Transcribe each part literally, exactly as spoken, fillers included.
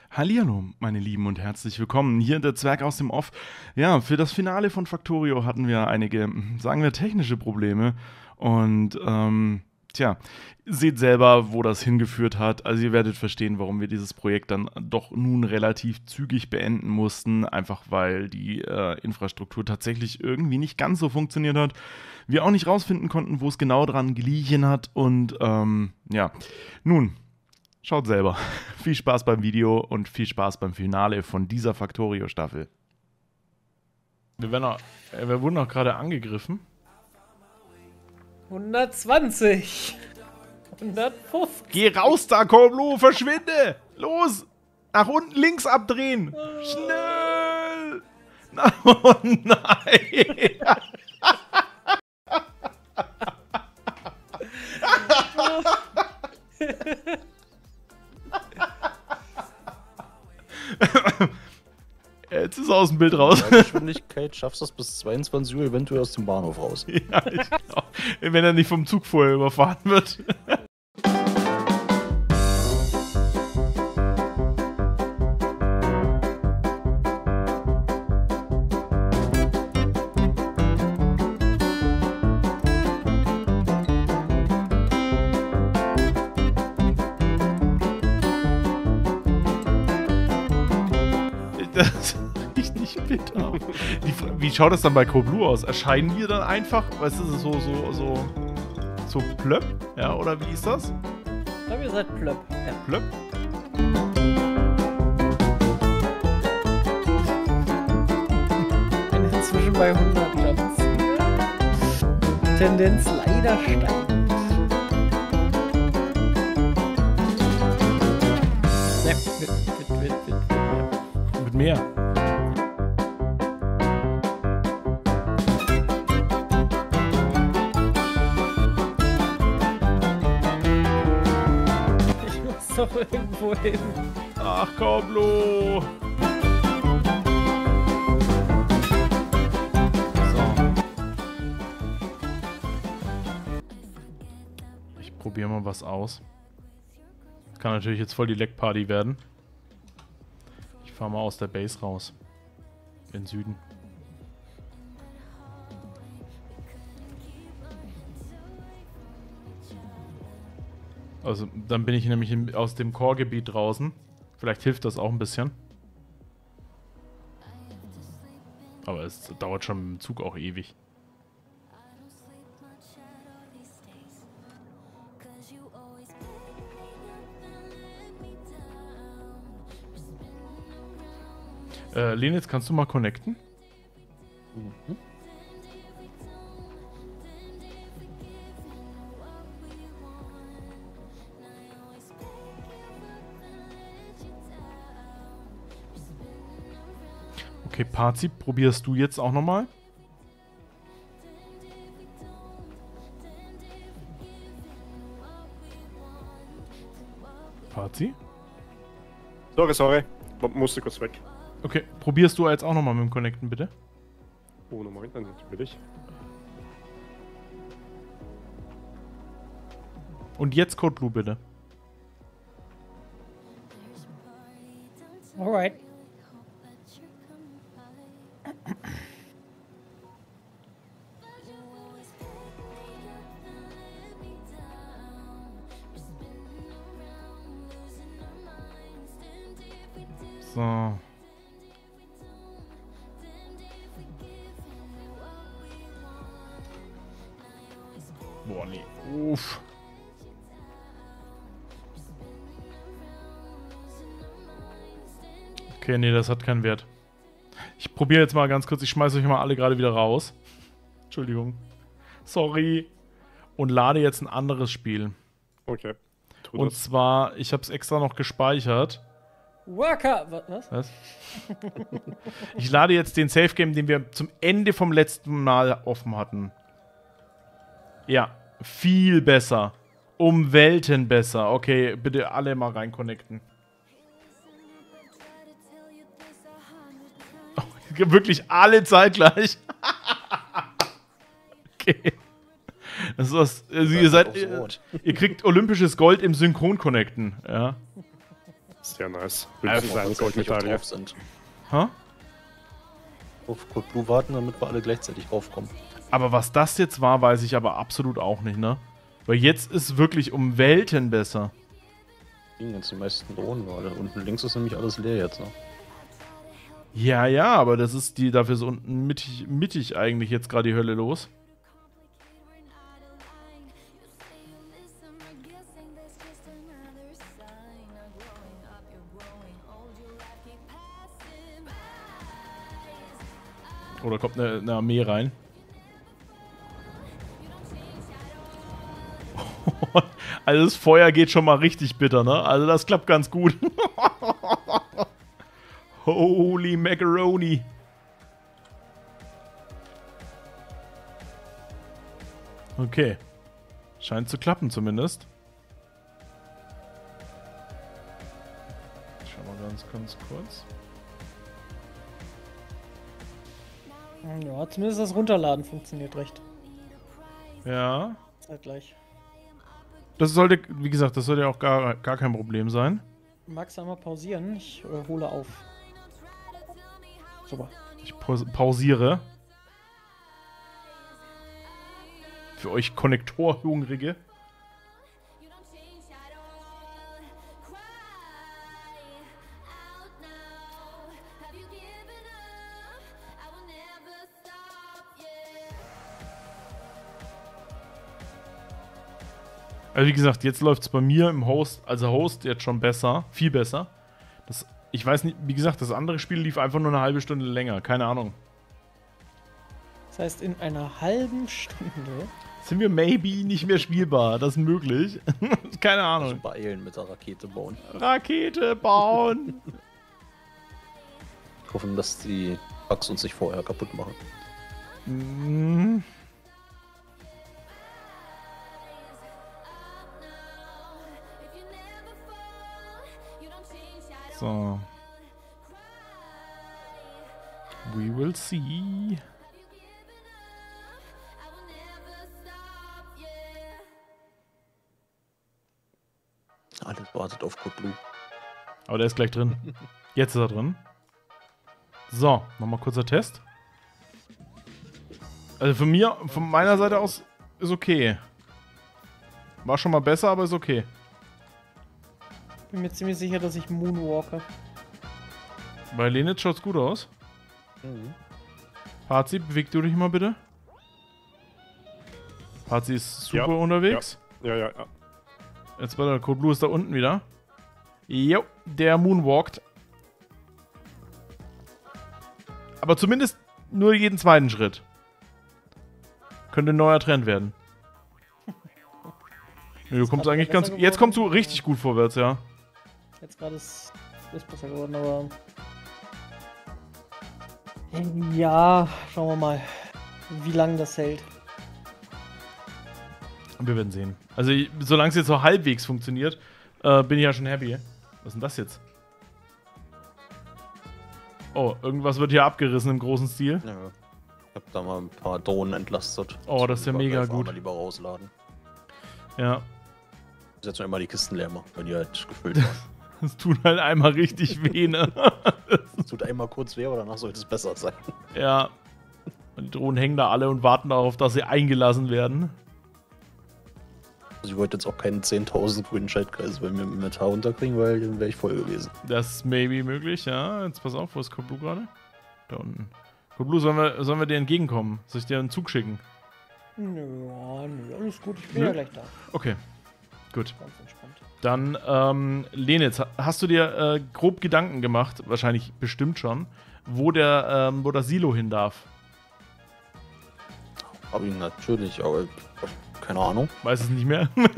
Hallihallo, meine Lieben, und herzlich willkommen. Hier der Zwerg aus dem Off. Ja, für das Finale von Factorio hatten wir einige, sagen wir, technische Probleme. Und, ähm, tja, seht selber, wo das hingeführt hat. Also ihr werdet verstehen, warum wir dieses Projekt dann doch nun relativ zügig beenden mussten. Einfach weil die äh, Infrastruktur tatsächlich irgendwie nicht ganz so funktioniert hat. Wir auch nicht rausfinden konnten, wo es genau dran gelegen hat. Und, ähm, ja, nun... Schaut selber. Viel Spaß beim Video und viel Spaß beim Finale von dieser Factorio-Staffel. Wir, werden auch, äh, wir wurden auch gerade angegriffen. hundertzwanzig. hundertfünfzig. Geh raus da, Koblu, verschwinde! Los! Nach unten links abdrehen! Schnell! Oh nein! Jetzt ist er aus dem Bild raus. Bei Geschwindigkeit schaffst du es bis zweiundzwanzig Uhr eventuell aus dem Bahnhof raus. Ja, ich glaub, wenn er nicht vom Zug vorher überfahren wird. Das riecht nicht bitter. Die, wie schaut das dann bei Koblu aus? Erscheinen wir dann einfach? Weißt du, so, so, so, so plöpp? Ja, oder wie ist das? Ich glaube, ihr seid plöpp. Ja. Plöpp? Ich bin inzwischen bei hundert Jumps. Tendenz leider steigend. Ne, mit, mit, mit, mit, mit. Mit mehr. Ich muss doch irgendwo hin. Ach, Koblu. So. Ich probiere mal was aus. Kann natürlich jetzt voll die Leck-Party werden. Ich fahre mal aus der Base raus. In Süden. Also, dann bin ich nämlich im, aus dem Core-Gebiet draußen. Vielleicht hilft das auch ein bisschen. Aber es dauert schon im Zug auch ewig. Äh, Lenitz, kannst du mal connecten? Mhm. Okay, Parzi, probierst du jetzt auch nochmal? Parzi? Sorry, sorry. Man musste kurz weg. Okay, probierst du jetzt auch nochmal mit dem Connecten, bitte? Ohne Moment, dann natürlich. Und jetzt Code Blue, bitte. Alright. So. Boah, nee. Uff. Okay, nee, das hat keinen Wert. Ich probiere jetzt mal ganz kurz. Ich schmeiße euch mal alle gerade wieder raus. Entschuldigung. Sorry. Und lade jetzt ein anderes Spiel. Okay. Tu Und das. zwar, ich habe es extra noch gespeichert. Waka. Was? Was? Ich lade jetzt den Safe Game, den wir zum Ende vom letzten Mal offen hatten. Ja, viel besser. Um Welten besser. Okay, bitte alle mal rein connecten. Oh, wirklich alle zeitgleich. Okay. Das ist was, also ihr seid, ihr, ihr kriegt olympisches Gold im Synchron-Connecten, ja. Sehr nice. Ja, Wenigstens eine Dass wir gleich Goldmedaille. drauf sind. Hä? Auf Code Blue warten, damit wir alle gleichzeitig draufkommen. Aber was das jetzt war, weiß ich aber absolut auch nicht, ne? Weil jetzt ist wirklich um Welten besser. Liegen jetzt die meisten Drohnen gerade. Unten links ist nämlich alles leer jetzt, ne? Ja, ja, aber das ist die, dafür ist unten mittig, mittig eigentlich jetzt gerade die Hölle los. Oder kommt eine, eine Armee rein? Also das Feuer geht schon mal richtig bitter, ne? Also das klappt ganz gut. Holy Macaroni. Okay. Scheint zu klappen zumindest. Ich schau mal ganz, ganz kurz. Ja, zumindest das Runterladen funktioniert recht. Ja. Zeitgleich. Das sollte, wie gesagt, das sollte ja auch gar, gar kein Problem sein. Magst du einmal pausieren? Ich äh, hole auf. Super. Ich paus pausiere. Für euch Konnektor-Hungrige. Also wie gesagt, jetzt läuft es bei mir im Host, also Host jetzt schon besser, viel besser. Das, ich weiß nicht, wie gesagt, das andere Spiel lief einfach nur eine halbe Stunde länger, keine Ahnung. Das heißt, in einer halben Stunde Sind wir maybe nicht mehr spielbar, das ist möglich. Keine Also Ahnung. beeilen mit der Rakete bauen. Rakete bauen. Hoffen, dass die Bugs uns nicht vorher kaputt machen. Mhm. So. We will see. Alles wartet auf Code Blue. Aber der ist gleich drin. Jetzt ist er drin. So, nochmal kurzer Test. Also von mir, von meiner Seite aus ist okay. War schon mal besser, aber ist okay. bin mir ziemlich sicher, dass ich Moonwalker. Bei Lenitz schaut's gut aus. Mhm. Pazi, beweg du dich mal bitte. Pazi ist super Ja, unterwegs. Ja, ja, ja. Jetzt war der Code Blue ist da unten wieder. Jo, der moonwalkt. Aber zumindest nur jeden zweiten Schritt. Könnte ein neuer Trend werden. Nee, du kommst hat eigentlich besser ganz. Jetzt kommst du geworden. richtig gut vorwärts, ja. Jetzt gerade ist es besser geworden, aber. Ja, schauen wir mal, wie lange das hält. Wir werden sehen. Also, ich- solange es jetzt so halbwegs funktioniert, äh, bin ich ja schon happy. Was ist denn das jetzt? Oh, irgendwas wird hier abgerissen im großen Stil. Ja. Ich hab da mal ein paar Drohnen entlastet. Oh, das ist ja mega Übergreifen gut. Mal lieber rausladen. Ja. Setzen wir immer die Kisten leer machen, wenn die halt gefüllt waren. Das tut halt einmal richtig weh, ne? Es tut einmal kurz weh, aber danach sollte es besser sein. Ja. Und die Drohnen hängen da alle und warten darauf, dass sie eingelassen werden. Also ich wollte jetzt auch keinen zehntausend grünen Schaltkreis bei mir im Inventar runterkriegen, weil dann wäre ich voll gewesen. Das ist maybe möglich, ja. Jetzt pass auf, wo ist Code Blue gerade? Da unten. Code Blue, sollen wir, sollen wir dir entgegenkommen? Soll ich dir einen Zug schicken? Nö, nö, alles gut, ich bin Nö. ja gleich da. Okay. Gut. Ganz entspannt. Dann, ähm, Lenitz, hast du dir äh, grob Gedanken gemacht, wahrscheinlich bestimmt schon, wo der, ähm, wo das Silo hin darf? Hab ihn natürlich, aber keine Ahnung. Weiß es nicht mehr. Ich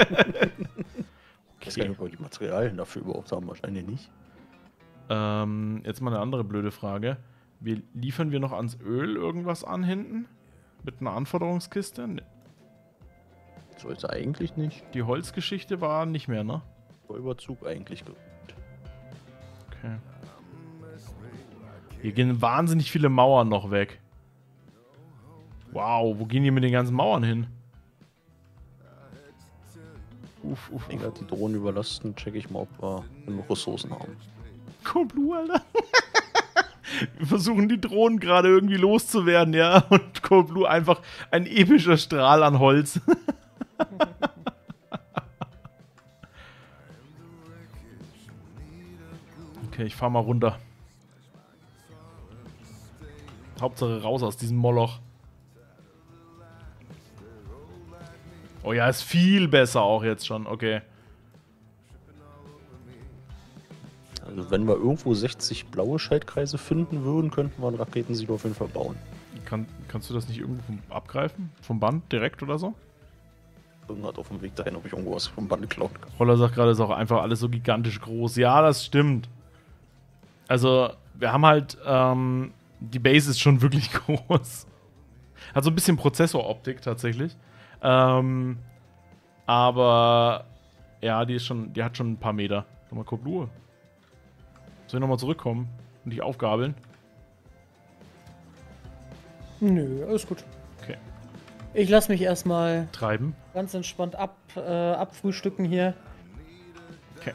weiß gar nicht, ob wir die Materialien dafür überhaupt haben. Wahrscheinlich nicht. ähm, jetzt mal eine andere blöde Frage. Wir, liefern wir noch ans Öl irgendwas an hinten? Mit einer Anforderungskiste? Ne, Sollte eigentlich nicht. die Holzgeschichte war nicht mehr, ne? Vor Überzug eigentlich. ge- Okay. Hier gehen wahnsinnig viele Mauern noch weg. Wow, wo gehen die mit den ganzen Mauern hin? uff, uff. Wenn wir die Drohnen überlasten, checke ich mal, ob wir genug Ressourcen haben. Coolblue, Alter. Wir versuchen die Drohnen gerade irgendwie loszuwerden, ja. Und Coolblue einfach ein epischer Strahl an Holz. Okay, ich fahr mal runter. Hauptsache raus aus diesem Moloch. Oh ja, ist viel besser auch jetzt schon, okay. Also wenn wir irgendwo sechzig blaue Schaltkreise finden würden, könnten wir einen Raketensilo auf jeden Fall bauen. Kann, kannst du das nicht irgendwo vom, abgreifen? Vom Band direkt oder so? Irgendwann auf dem Weg dahin, ob ich irgendwo was vom Band klauen kann. Roller sagt gerade, ist auch einfach alles so gigantisch groß. Ja, das stimmt. Also, wir haben halt, ähm, die Base ist schon wirklich groß. Hat so ein bisschen Prozessoroptik tatsächlich. Ähm, aber, ja, die ist schon, die hat schon ein paar Meter. Nochmal Coolblue. Soll ich nochmal zurückkommen und dich aufgabeln? Nö, alles gut. Okay. Ich lasse mich erstmal Treiben. ganz entspannt ab, äh, abfrühstücken hier. Okay.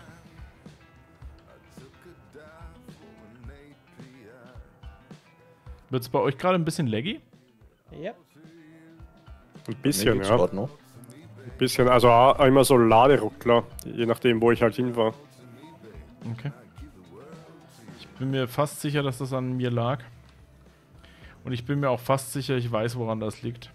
Wird es bei euch gerade ein bisschen laggy? Ja. Ein bisschen, geht's ja. grad noch. Ein bisschen, also auch immer so Laderuckler, je nachdem, wo ich halt hin war. Okay. Ich bin mir fast sicher, dass das an mir lag. Und ich bin mir auch fast sicher, ich weiß, woran das liegt.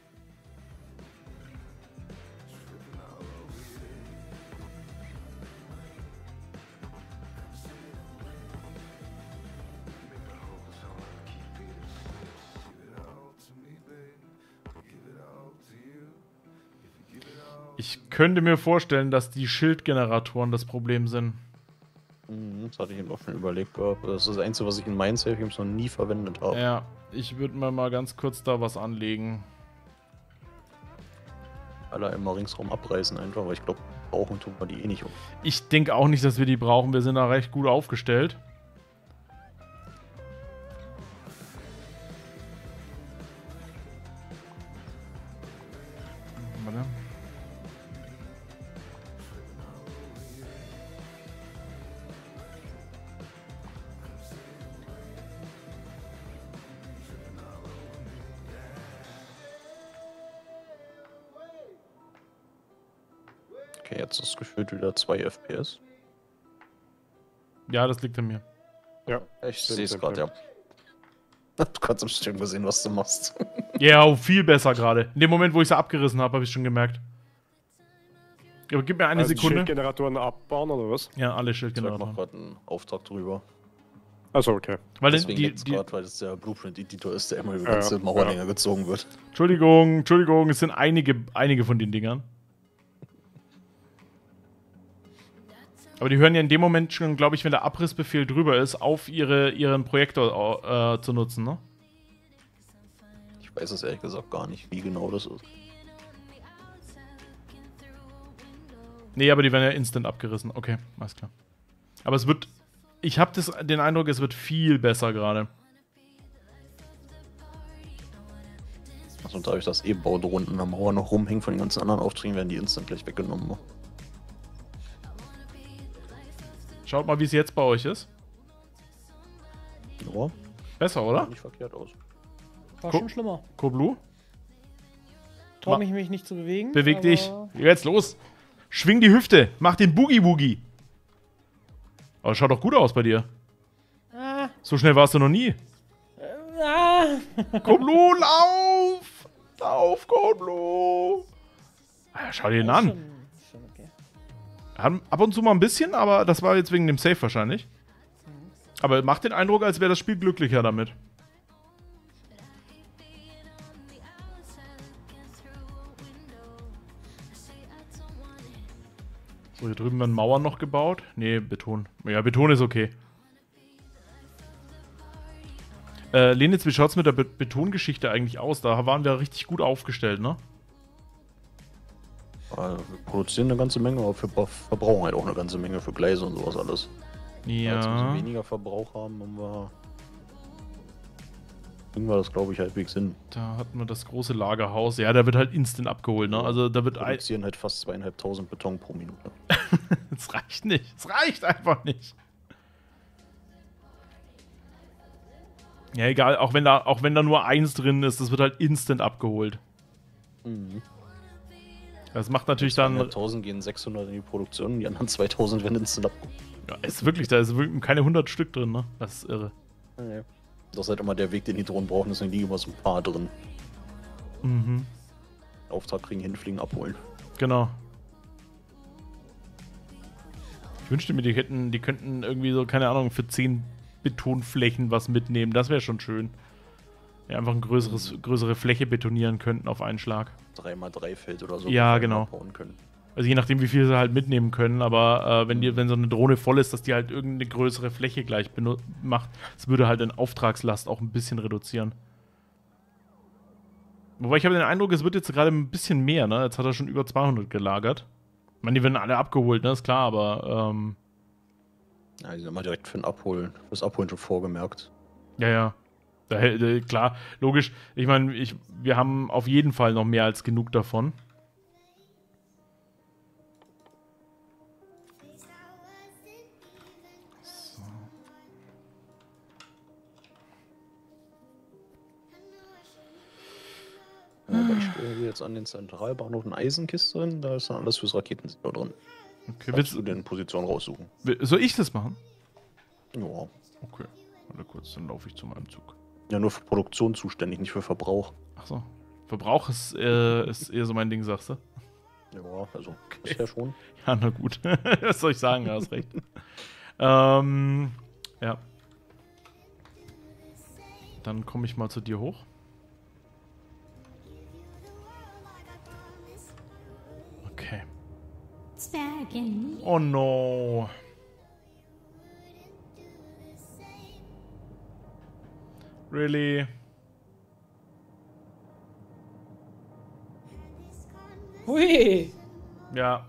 Ich könnte mir vorstellen, dass die Schildgeneratoren das Problem sind. Mhm, das hatte ich eben auch schon überlegt gehabt. Das ist das Einzige, was ich in meinen Safe Games noch nie verwendet habe. Ja, ich würde mir mal ganz kurz da was anlegen. Alle einmal ringsrum abreißen einfach, weil ich glaube, brauchen tun wir die eh nicht um. Ich denke auch nicht, dass wir die brauchen. Wir sind da recht gut aufgestellt. Warte. Okay, jetzt ist gefühlt wieder zwei F P S. Ja, das liegt an mir. Ja, Ich stimmt, sehe es stimmt, gerade, ja. Du kannst im Stream gesehen, was du machst. Ja, oh, viel besser gerade. In dem Moment, wo ich sie abgerissen habe, habe ich schon gemerkt. Aber gib mir eine Also die Sekunde. Schildgeneratoren abbauen oder was? Ja, alle Ich mache Schildgeneratoren. gerade einen Auftrag drüber. Also okay. Weil Deswegen die, die, die, gerade, weil es der Blueprint-Editor ist, der immer über Ja, ganze ja. Mauerlänge gezogen wird. Entschuldigung, Entschuldigung, es sind einige, einige von den Dingern. Aber die hören ja in dem Moment schon, glaube ich, wenn der Abrissbefehl drüber ist, auf ihre, ihren Projektor äh, zu nutzen, ne? Ich weiß es ehrlich gesagt gar nicht, wie genau das ist. Nee, aber die werden ja instant abgerissen. Okay, alles klar. Aber es wird... Ich habe den Eindruck, es wird viel besser gerade. Also dadurch, dass eh Baudrohnen an der Mauer noch rumhängen von den ganzen anderen Aufträgen, werden die instant gleich weggenommen. Schaut mal, wie es jetzt bei euch ist. Ja, Besser, sieht oder? nicht verkehrt aus. War Guck. schon schlimmer. Coolblue? Trau Ma- mich, mich nicht zu bewegen. Beweg aber dich. Jetzt los. Schwing die Hüfte. Mach den Boogie-Woogie. Aber schaut doch gut aus bei dir. Ah, So schnell warst du noch nie. ah. Coolblue, lauf! Lauf, Coolblue! Ah, schau dir den Ist an. schon- ist schon okay. Haben ab und zu mal ein bisschen, aber das war jetzt wegen dem Save wahrscheinlich. Aber macht den Eindruck, als wäre das Spiel glücklicher damit. So, hier drüben werden Mauern noch gebaut. Nee, Beton. Ja, Beton ist okay. Äh, Lenitz, wie schaut's mit der Be Betongeschichte eigentlich aus? Da waren wir richtig gut aufgestellt, ne? Also, wir produzieren eine ganze Menge, aber wir ver- verbrauchen halt auch eine ganze Menge für Gleise und sowas alles. Als wir ein Ja. bisschen weniger Verbrauch haben, haben wir Kriegen wir das, glaube ich, halbwegs hin. Da hat man das große Lagerhaus. Ja, da wird halt instant abgeholt, ne? Also da wird Wir ein. produzieren halt fast zweieinhalbtausend Beton pro Minute. Es reicht nicht. Es reicht einfach nicht. Ja, egal, auch wenn da, auch wenn da nur eins drin ist, das wird halt instant abgeholt. Mhm. Das macht natürlich dann. zweitausend gehen sechshundert in die Produktion, die anderen zweitausend werden instant abgeholt. Ja, ist wirklich, da ist wirklich keine hundert Stück drin, ne? Das ist irre. Ja. Das ist halt immer der Weg, den die Drohnen brauchen, deswegen liegen immer so ein paar drin. Mhm. Auftrag kriegen, hinfliegen, abholen. Genau. Ich wünschte mir, die hätten, die könnten irgendwie so, keine Ahnung, für zehn Betonflächen was mitnehmen. Das wäre schon schön. Ja, einfach eine größeres, größere Fläche betonieren könnten auf einen Schlag. drei mal drei Feld oder so. Ja, genau. Abbauen können. Also je nachdem, wie viel sie halt mitnehmen können, aber äh, wenn, die, wenn so eine Drohne voll ist, dass die halt irgendeine größere Fläche gleich macht, das würde halt den Auftragslast auch ein bisschen reduzieren. Wobei ich habe den Eindruck, es wird jetzt gerade ein bisschen mehr, ne? Jetzt hat er schon über zweihundert gelagert. Ich meine, die werden alle abgeholt, ne? Ist klar, aber ähm, Ja, die sind immer direkt für den Abholen, fürs Abholen schon vorgemerkt. ja, ja. Da, äh, klar, logisch. Ich meine, ich, wir haben auf jeden Fall noch mehr als genug davon. Ja, aber ich stelle jetzt an den Zentralbahnhof eine Eisenkiste drin, da ist dann alles fürs Raketensilo drin. Okay, Willst willst du den Position raussuchen? Soll ich das machen? Ja. Okay. Warte kurz, dann laufe ich zu meinem Zug. Ja, nur für Produktion zuständig, nicht für Verbrauch. Achso. Verbrauch ist, äh, ist eher so mein Ding, sagst du? Ja, also bisher schon. Ja, na gut. Was soll ich sagen? Du hast recht. ähm, ja. Dann komme ich mal zu dir hoch. Okay. Zwergen. Oh no. Really? Hui! Ja.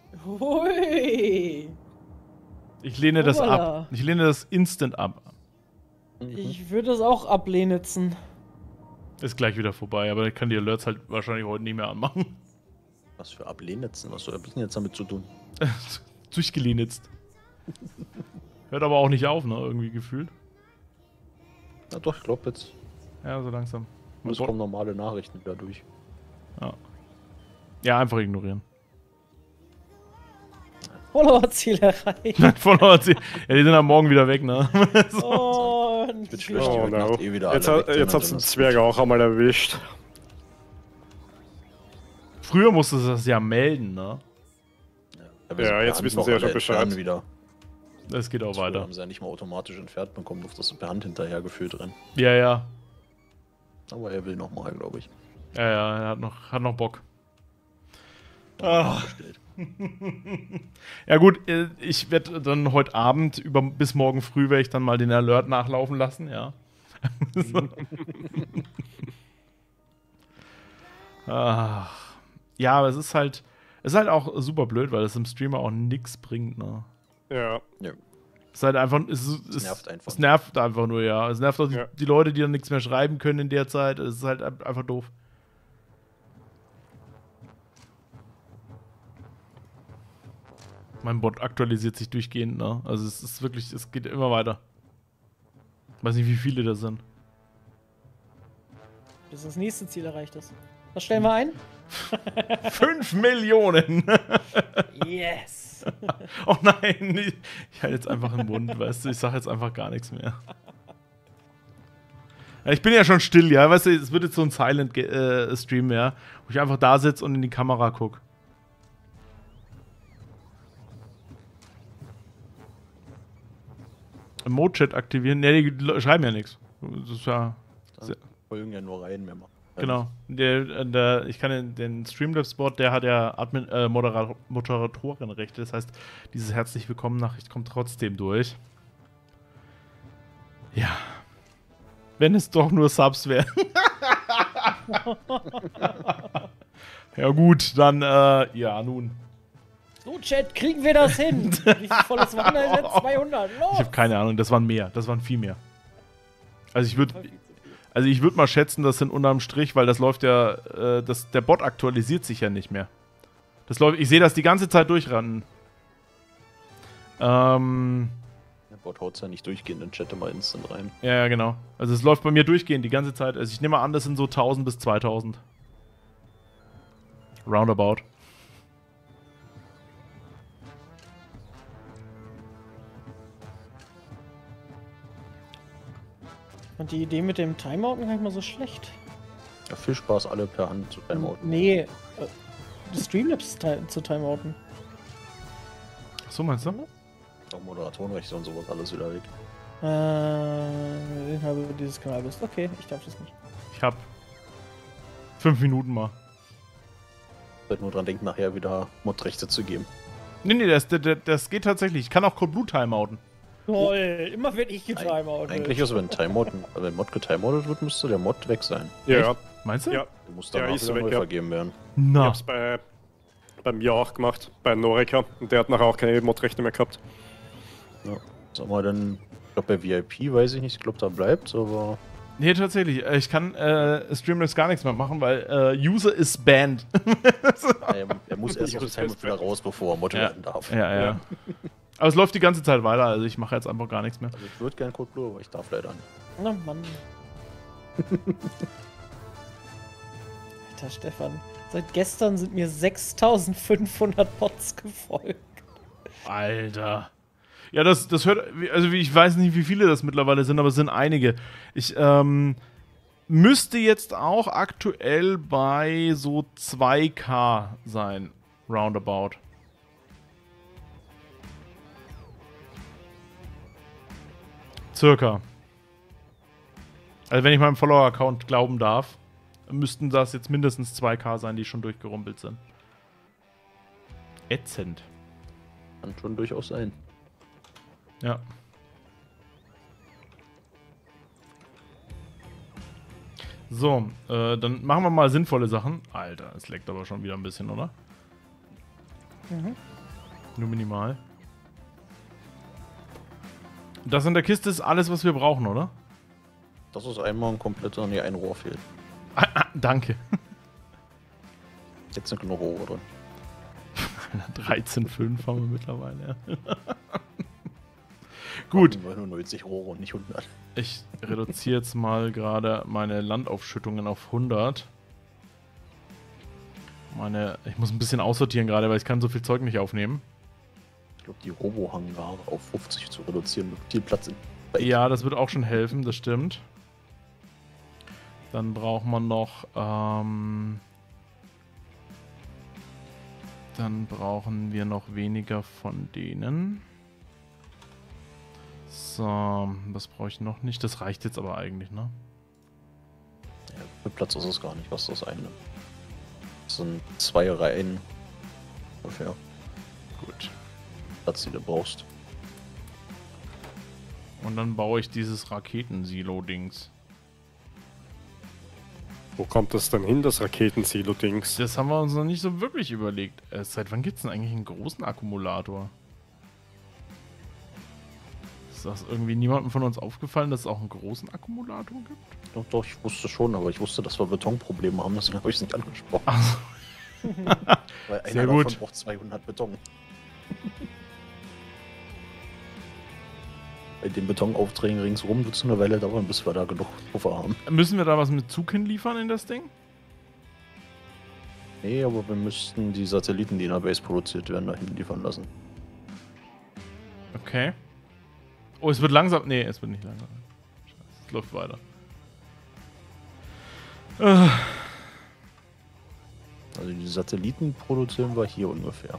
Hui! Ich lehne das Hoppala. ab. Ich lehne das instant ab. Ich würde das auch ablehnitzen. Ist gleich wieder vorbei, aber ich kann die Alerts halt wahrscheinlich heute nicht mehr anmachen. Was für Ablehnitzen? Was soll das denn jetzt damit zu tun? Durchgelinitzt. Hört aber auch nicht auf, ne? Irgendwie gefühlt. Na doch, ich glaube jetzt. Ja, so langsam. Es kommen normale Nachrichten wieder durch. Ja. Ja, einfach ignorieren. Follower-Ziel erreicht. Follower-Ziel. Ja, die sind am Morgen wieder weg, ne? So. Und Wird schlecht, Oh, die heute no. Nacht eh wieder Jetzt, alle hat, weg, jetzt dann hat's den ist- Zwerg auch einmal erwischt. Früher musstest du das ja melden, ne? Ja, wir Ja, sind jetzt per wissen Hand sie ja noch schon alle Bescheid. entfernen Wieder. Das geht auch Früher weiter. haben sie ja nicht mal automatisch entfernt bekommen, durfte das per Hand hinterhergeführt rennen. Ja, ja. Aber er will nochmal, glaube ich. Ja, ja, er hat noch, hat noch Bock. Ach. Bestellt. Ja gut, äh, ich werde dann heute Abend, über, bis morgen früh werde ich dann mal den Alert nachlaufen lassen, ja. So. Ach. Ja, aber es ist halt, es ist halt auch super blöd, weil es im Streamer auch nichts bringt, ne? Ja. Ja. Es ist halt einfach, es, ist, Es nervt einfach. Es nervt einfach nur, ja. Es nervt auch die, Ja. die Leute, die dann nichts mehr schreiben können in der Zeit. Es ist halt ein- einfach doof. Mein Bot aktualisiert sich durchgehend, ne? Also es ist wirklich, es geht immer weiter. Weiß nicht, wie viele das sind. bis das nächste Ziel erreicht ist. Was stellen wir ein? Fünf Millionen! Yes! Oh nein, ich, ich halte jetzt einfach im Mund, weißt du, ich sage jetzt einfach gar nichts mehr. Ja, ich bin ja schon still, ja, weißt du, es wird jetzt so ein Silent-Stream, ja, wo ich einfach da sitze und in die Kamera gucke. Emote-Chat aktivieren, ne, die Le- schreiben ja nichts. Das ist ja, Da folgen ja nur Reihen mehr machen. genau. Der, der, ich kann den, den Streamlabs-Bot, der hat ja Admin, äh, Modera Moderatorenrechte, das heißt, dieses herzlich willkommen Nachricht kommt trotzdem durch. Ja. Wenn es doch nur Subs wären. Ja gut, dann, äh, ja, nun. So, Chat, kriegen wir das hin? Wie viel volles waren das jetzt? zweihundert, los! Ich habe keine Ahnung, das waren mehr, das waren viel mehr. Also ich würde, Also ich würde mal schätzen, das sind unterm Strich, weil das läuft ja, äh, das, der Bot aktualisiert sich ja nicht mehr. Das läuft, ich sehe das die ganze Zeit durchrennen. Ähm, Der Bot haut ja nicht durchgehend in den Chat immer instant rein. ja, ja, genau. Also es läuft bei mir durchgehend die ganze Zeit. Also ich nehme an, das sind so tausend bis zweitausend. Roundabout. Und die Idee mit dem Timeouten gar nicht mal so schlecht. Ja, viel Spaß, alle per Hand zu timeouten. Nee, äh, die Streamlabs ti- zu timeouten. So meinst du? Auch Moderatorenrechte und sowas alles wieder weg. Äh, ich habe dieses Kanal bist. Okay, ich darf das nicht. Ich hab fünf Minuten mal. Ich werde nur dran denken, nachher wieder Modrechte zu geben. Nee, nee, das, das, das geht tatsächlich. Ich kann auch Code Blue timeouten. Toll, immer wenn ich getimeoutet. Eigentlich ist, wenn Timeouten, wenn Mod getimeoutet wird, müsste der Mod weg sein. Ja, Meinst du? ja. Der muss Ja, danach ist wieder weg, neu ja. vergeben werden. Ich Na. hab's bei, bei mir auch gemacht, bei Norika. Und der hat nachher auch keine Modrechte mehr gehabt. Ja. Sag mal, dann, ich glaube bei V I P weiß ich nicht, ich glaube da bleibt, aber Nee, tatsächlich. Äh, Ich kann äh, Streamlabs gar nichts mehr machen, weil äh, User ist banned. er, er muss erst aus dem Timeout wieder raus, bevor er Mod Ja. werden darf. ja, ja, Ja. Aber es läuft die ganze Zeit weiter, also ich mache jetzt einfach gar nichts mehr. Also ich würde gerne Code Blue, aber ich darf leider nicht. Na Mann. Alter Stefan, seit gestern sind mir sechstausendfünfhundert Bots gefolgt. Alter. Ja, das, das hört, also ich weiß nicht, wie viele das mittlerweile sind, aber es sind einige. Ich ähm, müsste jetzt auch aktuell bei so zwei K sein, roundabout. Circa. Also wenn ich meinem Follower-Account glauben darf, müssten das jetzt mindestens zwei K sein, die schon durchgerumpelt sind. Ätzend. Kann schon durchaus sein. Ja. So, äh, dann machen wir mal sinnvolle Sachen. Alter, es leckt aber schon wieder ein bisschen, oder? Mhm. Nur minimal. Das in der Kiste ist alles, was wir brauchen, oder? Das ist einmal ein kompletter, nee, ein Rohr fehlt. Ah, ah, danke. Jetzt sind genug Rohre drin. dreizehn Komma fünf haben wir mittlerweile. Ja. Gut. Nur neunzig Rohre und nicht hundert. Ich reduziere jetzt mal gerade meine Landaufschüttungen auf hundert. Meine, ich muss ein bisschen aussortieren gerade, weil ich kann so viel Zeug nicht aufnehmen. Ich glaube, die Robo-Hangare auf fünfzig zu reduzieren, mit viel Platz in. Ja, das wird auch schon helfen, das stimmt. Dann braucht man noch, ähm, dann brauchen wir noch weniger von denen. So, das brauche ich noch nicht. Das reicht jetzt aber eigentlich, ne? Ja, mit Platz ist es gar nicht, was das einnimmt. Das sind zwei Reihen ungefähr Gut. Platz, die du brauchst. Und dann baue ich dieses Raketensilo-Dings. Wo kommt das denn hin, das Raketensilo-Dings? Das haben wir uns noch nicht so wirklich überlegt. Äh, seit wann gibt es denn eigentlich einen großen Akkumulator? Ist das irgendwie niemandem von uns aufgefallen, dass es auch einen großen Akkumulator gibt? Doch, doch, ich wusste schon, aber ich wusste, dass wir Betonprobleme haben, deswegen habe ich es nicht angesprochen. Ach, Weil einer Sehr davon gut. braucht zweihundert Beton. Bei den Betonaufträgen ringsrum wird es eine Weile dauern, bis wir da genug Puffer haben. müssen wir da was mit Zug hinliefern in das Ding? Nee, aber wir müssten die Satelliten, die in der Base produziert werden, dahin liefern lassen. Okay. Oh, es wird langsam. Nee, es wird nicht langsam. Scheiße, es läuft weiter. Äh, Also die Satelliten produzieren wir hier ungefähr.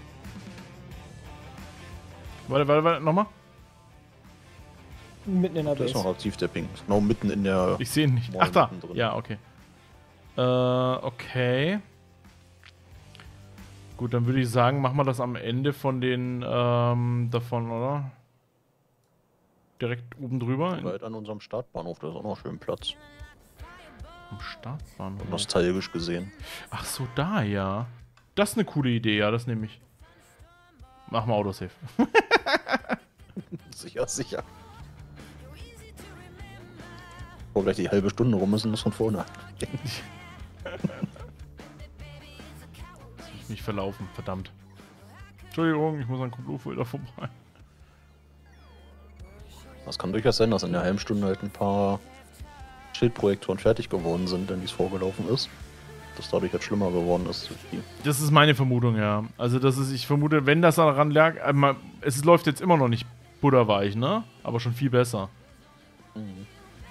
warte, warte, warte, nochmal. Mitten in der Da ist noch Base. aktiv der Ping. Genau mitten in der... Ich sehe ihn nicht. Moin Ach da. mittendrin. Ja, okay. Äh, okay. Gut, dann würde ich sagen, machen wir das am Ende von den, ähm, davon, oder? Direkt oben drüber. In, Weit an unserem Startbahnhof, da ist auch noch schön Platz. am Startbahnhof. Nostalgisch gesehen. Ach so, da, ja. Das ist eine coole Idee, ja, das nehme ich. Mach mal Autosave. Sicher, sicher. Wo gleich die halbe Stunde rum ist und das von vorne anfangen. Jetzt muss ich mich verlaufen, verdammt. Entschuldigung, ich muss an Kublufolder vorbei. Das kann durchaus sein, dass in der halben Stunde halt ein paar Schildprojektoren fertig geworden sind, wenn dies vorgelaufen ist. Dass dadurch halt schlimmer geworden ist. Das ist meine Vermutung, ja. Also das ist, ich vermute, wenn das daran lag, äh, mal- es läuft jetzt immer noch nicht butterweich, ne? Aber schon viel besser. Mhm.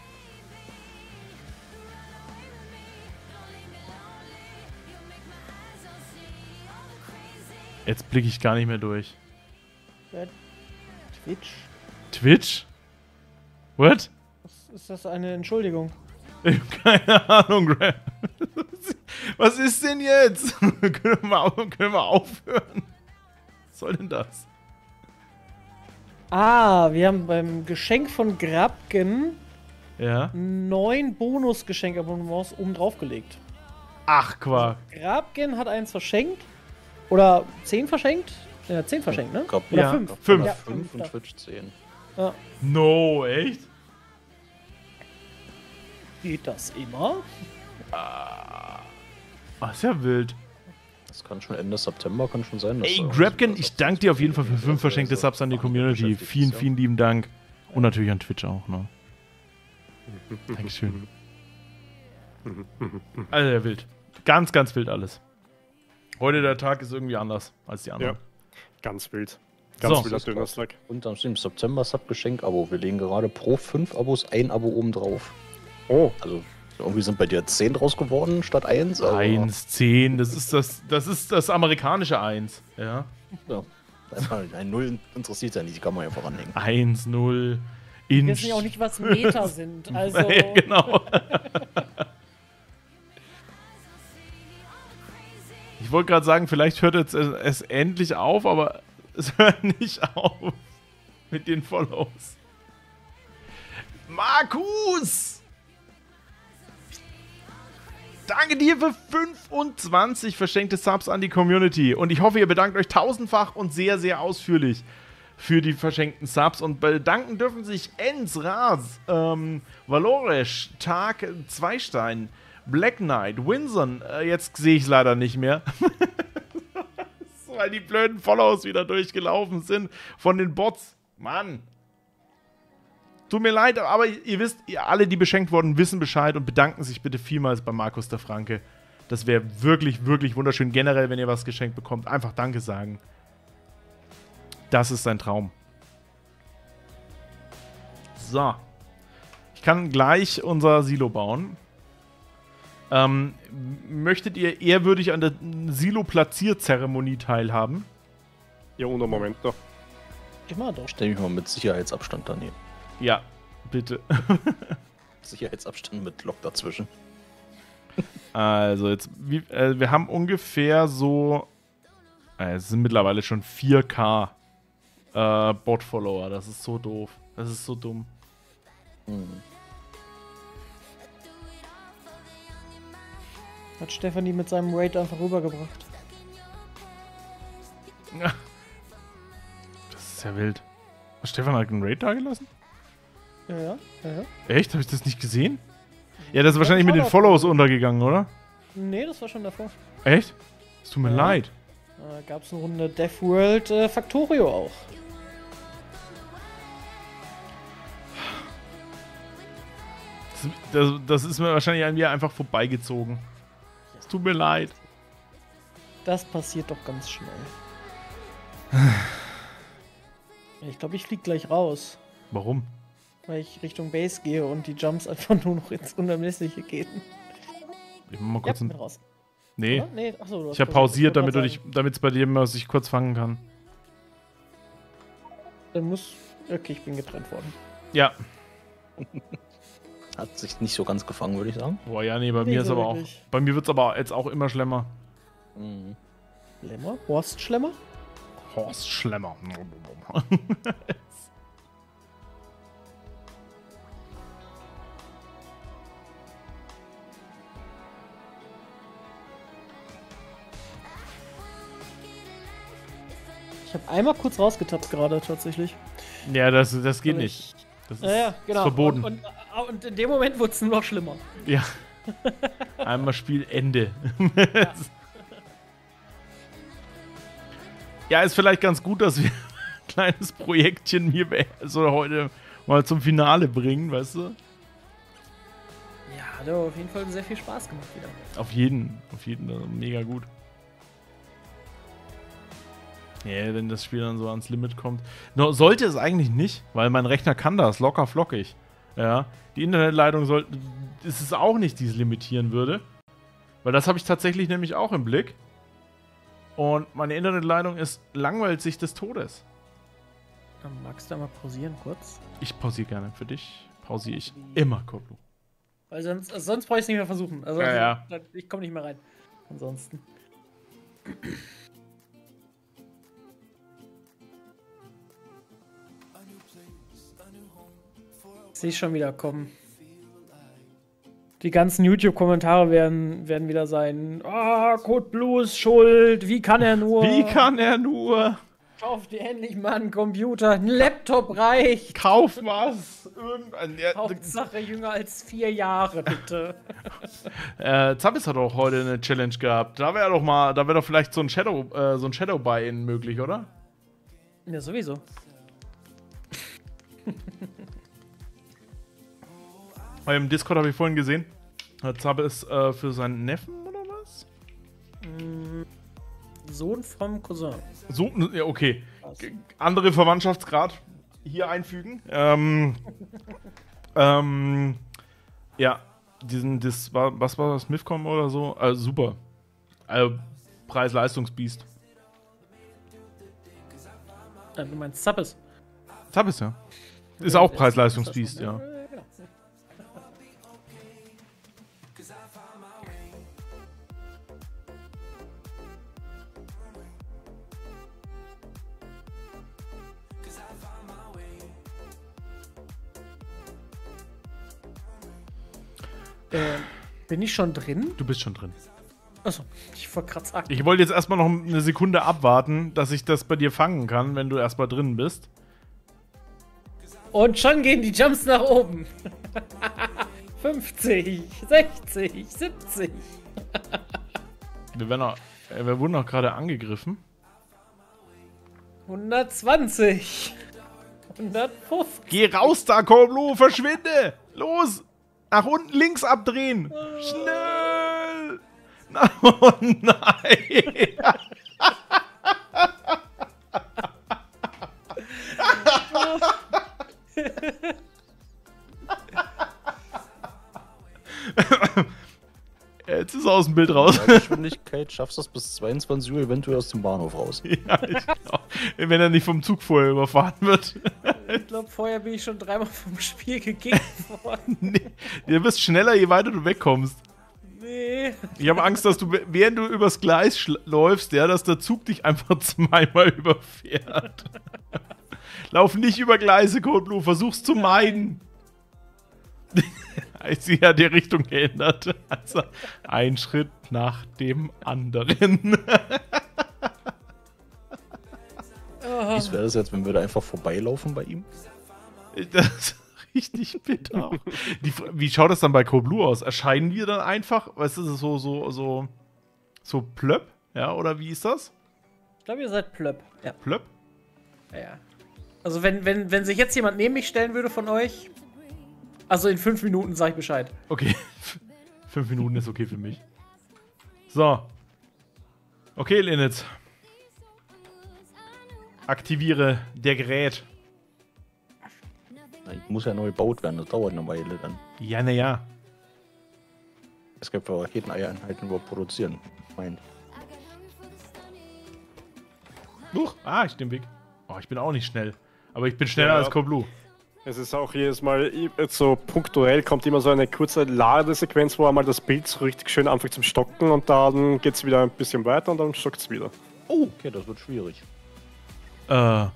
Jetzt blicke ich gar nicht mehr durch. Ja, Twitch? Twitch? What? Was ist das eine Entschuldigung? Ich hab keine Ahnung, Graham. Was ist denn jetzt? können, wir mal, können wir aufhören? Was soll denn das? Ah, wir haben beim Geschenk von Grabgen Ja? neun Bonusgeschenkabonnements oben drauf gelegt. Ach, Quark. Grabgen hat eins verschenkt. Oder zehn verschenkt? Ja, zehn verschenkt, ne? Gab- Oder Ja, fünf. fünf. Ja, fünf und da. Twitch zehn. Ja. No, echt? Geht das immer? Ach, ist ja wild. Das kann schon Ende September, kann schon sein. dass Ey, da Grabgen, was- ich danke dir auf jeden Fall für fünf verschenkte Subs an die Community. Vielen, vielen lieben Dank. Und natürlich an Twitch auch, ne? Dankeschön. Also, ja, wild. Ganz, ganz wild alles. Heute der Tag ist irgendwie anders als die anderen. Ja. Ganz wild. Ganz So. wilder Dönerstag. Und dann steht im September Sub-Geschenk-Abo. Wir legen gerade pro fünf Abos ein Abo oben drauf. Oh, Also irgendwie sind bei dir zehn draus geworden statt eins. aber- Eins, zehn, das ist das, das ist das amerikanische Eins. Ja. Ja. Einfach ein Null interessiert ja nicht, die kann man ja voranhängen. Eins, null, Wir Inch. wissen ja auch nicht, was Meter sind. Also. Ja, genau. Ich wollte gerade sagen, vielleicht hört jetzt es, es endlich auf, aber es hört nicht auf mit den Follows. Markus! Danke dir für fünfundzwanzig verschenkte Subs an die Community. Und ich hoffe, ihr bedankt euch tausendfach und sehr, sehr ausführlich für die verschenkten Subs. Und bedanken dürfen sich Enz, Raz, ähm, Valoresh, Tag Zweistein, Black Knight, Winson, äh, jetzt sehe ich es leider nicht mehr. Weil die blöden Follows wieder durchgelaufen sind von den Bots. Mann. Tut mir leid, aber ihr wisst, ihr alle, die beschenkt wurden, wissen Bescheid und bedanken sich bitte vielmals bei Markus der Franke. Das wäre wirklich, wirklich wunderschön. Generell, wenn ihr was geschenkt bekommt, einfach Danke sagen. Das ist ein Traum. So. Ich kann gleich unser Silo bauen. Ähm, möchtet ihr ehrwürdig an der Silo-Platzierzeremonie teilhaben? ja, und einen Moment da. Immer doch. Stell mich mal mit Sicherheitsabstand daneben. Ja, bitte. Sicherheitsabstand mit Lock dazwischen. Also jetzt, wie, äh, wir haben ungefähr so, äh, es sind mittlerweile schon vier K äh, Bot-Follower. Das ist so doof. Das ist so dumm. Hm. Hat Stefanie mit seinem Raid einfach rübergebracht. Das ist ja wild. Stefan hat einen Raid da gelassen? Ja, ja. ja, ja. Echt? Habe ich das nicht gesehen? Ja, das ist wahrscheinlich mit den Follows untergegangen, oder? Nee, das war schon davor. Echt? Es tut mir Ja. leid. Da gab es eine Runde Death World äh, Factorio auch. Das, das, das ist mir wahrscheinlich an mir einfach vorbeigezogen. Es tut mir leid. Das passiert doch ganz schnell. Ich glaube, ich fliege gleich raus, Warum? weil ich Richtung Base gehe und die Jumps einfach nur noch ins Unermessliche gehen. Ich mach mal Ja, kurz bin ein... raus. Nee. Oder? Nee, achso, du hast Ich habe pausiert. pausiert, damit du dich, damit es bei dir mal sich kurz fangen kann. Dann muss. Okay, ich bin getrennt worden. Ja. Hat sich nicht so ganz gefangen, würde ich sagen. Boah, ja, nee, bei Nicht mir ist so aber auch. wirklich. Bei mir wird's aber jetzt auch immer schlimmer. Mhm. Schlemmer? Horst Schlemmer? Horst Schlemmer. Ich habe einmal kurz rausgetappt gerade tatsächlich. Ja, das, das geht Aber nicht. Ich Das ist, Ja, ja, genau. ist verboten. Und, und, und in dem Moment wurde es nur noch schlimmer. Ja. Einmal Spielende. Ja. Ja, ist vielleicht ganz gut, dass wir ein kleines Projektchen hier so heute mal zum Finale bringen, weißt du? Ja, hat aber auf jeden Fall sehr viel Spaß gemacht wieder. Auf jeden, auf jeden, also mega gut. Ja, wenn das Spiel dann so ans Limit kommt. No, sollte es eigentlich nicht, weil mein Rechner kann das locker flockig. Ja, die Internetleitung sollte, ist es auch nicht, die es limitieren würde. Weil das habe ich tatsächlich nämlich auch im Blick. Und meine Internetleitung ist langweilt sich des Todes. Dann magst du da mal pausieren kurz? Ich pausiere gerne. Für dich pausiere ich immer, Koblu. Weil sonst, also sonst brauche ich es nicht mehr versuchen. Also, Ja, ja. also ich komme nicht mehr rein. Ansonsten. Sehe ich schon wieder kommen. Die ganzen YouTube-Kommentare werden, werden wieder sein: Ah, oh, Code Blue ist schuld, wie kann er nur? Wie kann er nur? Kauf dir endlich mal einen Computer, ein Laptop reicht. Kauf was! Irgendein, ja, Hauptsache jünger als vier Jahre, bitte. äh, Zappis hat auch heute eine Challenge gehabt. Da wäre doch mal, da wäre doch vielleicht so ein Shadow, äh, so ein Shadow-Buy-In möglich, oder? Ja, sowieso. Im Discord habe ich vorhin gesehen, hat Zappis äh, für seinen Neffen oder was? Sohn vom Cousin. So, ja, okay. G andere Verwandtschaftsgrad hier einfügen. Ähm, ähm, ja, diesen, das war, was war das, Mifcom oder so? Also super. Also, Preis-Leistungs-Biest. Äh, du meinst Zappis? Zappis, ja. Ist auch Preis-Leistungs-Biest, ja. Äh, bin ich schon drin? Du bist schon drin. Achso, ich wollte gerade sagen. Ich wollte jetzt erstmal noch eine Sekunde abwarten, dass ich das bei dir fangen kann, wenn du erstmal drin bist. Und schon gehen die Jumps nach oben. fünfzig, sechzig, siebzig. Wir, werden auch, äh, wir wurden auch gerade angegriffen. hundertzwanzig. hundertfünfzig. Geh raus da, Koblu, verschwinde! Los! Nach unten links abdrehen! Schnell! Oh nein! Jetzt ist er aus dem Bild raus. Bei Geschwindigkeit schaffst du es bis zweiundzwanzig Uhr eventuell aus dem Bahnhof raus. Ja, ich glaub, wenn er nicht vom Zug vorher überfahren wird. Ich glaube, vorher bin ich schon dreimal vom Spiel gekickt worden. Nee, du bist schneller, je weiter du wegkommst. Nee. Ich habe Angst, dass du, während du übers Gleis läufst, ja, dass der Zug dich einfach zweimal überfährt. Lauf nicht über Gleise, Code Blue, versuch's zu meiden. Sie hat die Richtung geändert. Also ein Schritt nach dem anderen. Wie wäre das jetzt, wenn wir da einfach vorbeilaufen bei ihm? Das ist richtig bitter. Die, wie schaut das dann bei Code Blue aus? Erscheinen wir dann einfach, weißt du, so, so, so, so plöpp? Ja, oder wie ist das? Ich glaube, ihr seid plöpp. Ja. Plöpp? Ja. Also, wenn, wenn, wenn sich jetzt jemand neben mich stellen würde von euch. Also, in fünf Minuten sage ich Bescheid. Okay. Fünf Minuten ist okay für mich. So. Okay, Linitz. Aktiviere der Gerät. Na, muss ja neu gebaut werden, das dauert eine Weile dann. Ja, na ja. Es gibt ja Raketeneinheiten überhaupt produzieren. Mein. Huch. Ah, ich den Weg. Oh, ich bin auch nicht schnell. Aber ich bin schneller Ja. als Code Blue. Es ist auch jedes Mal, jetzt so punktuell kommt immer so eine kurze Ladesequenz, wo einmal das Bild so richtig schön anfängt zum Stocken und dann geht es wieder ein bisschen weiter und dann stockt es wieder. Oh, okay, das wird schwierig. Äh, Gar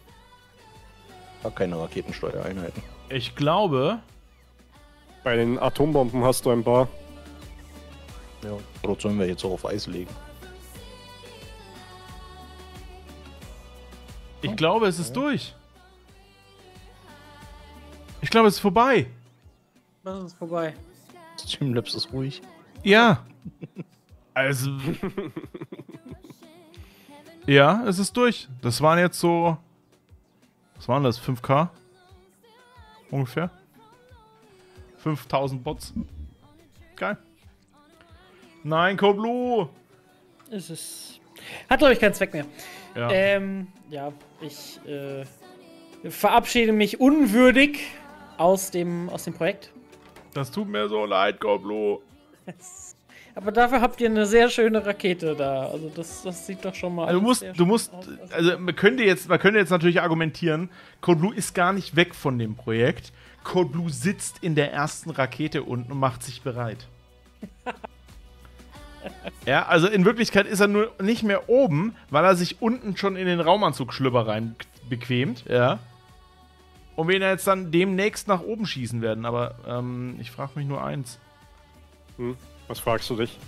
keine Raketensteuereinheiten. ich glaube. Bei den Atombomben hast du ein paar. Ja. Oder sollen wir jetzt auch auf Eis legen? Ich glaube, es ist durch. Ich glaube, es ist vorbei. Was ist vorbei? Streamlabs ist ruhig. Ja. Also. Ja, es ist durch. Das waren jetzt so. Was waren das? fünf K? Ungefähr. fünftausend Bots. Geil. Nein, Code Blue. Es ist. Hat, glaube ich, keinen Zweck mehr. Ja. Ähm, ja, ich äh, verabschiede mich unwürdig aus dem, aus dem Projekt. Das tut mir so leid, Code Blue. Aber dafür habt ihr eine sehr schöne Rakete da. Also das, das sieht doch schon mal. Also du alles sehr musst, du schön musst, aus. Also, also man könnte jetzt, man könnte jetzt natürlich argumentieren, Code Blue ist gar nicht weg von dem Projekt. Code Blue sitzt in der ersten Rakete unten und macht sich bereit. Ja, also in Wirklichkeit ist er nur nicht mehr oben, weil er sich unten schon in den Raumanzug-Schlüpper rein bequemt, ja. Und wir ihn jetzt dann demnächst nach oben schießen werden, aber ähm, ich frage mich nur eins. Hm, was fragst du dich?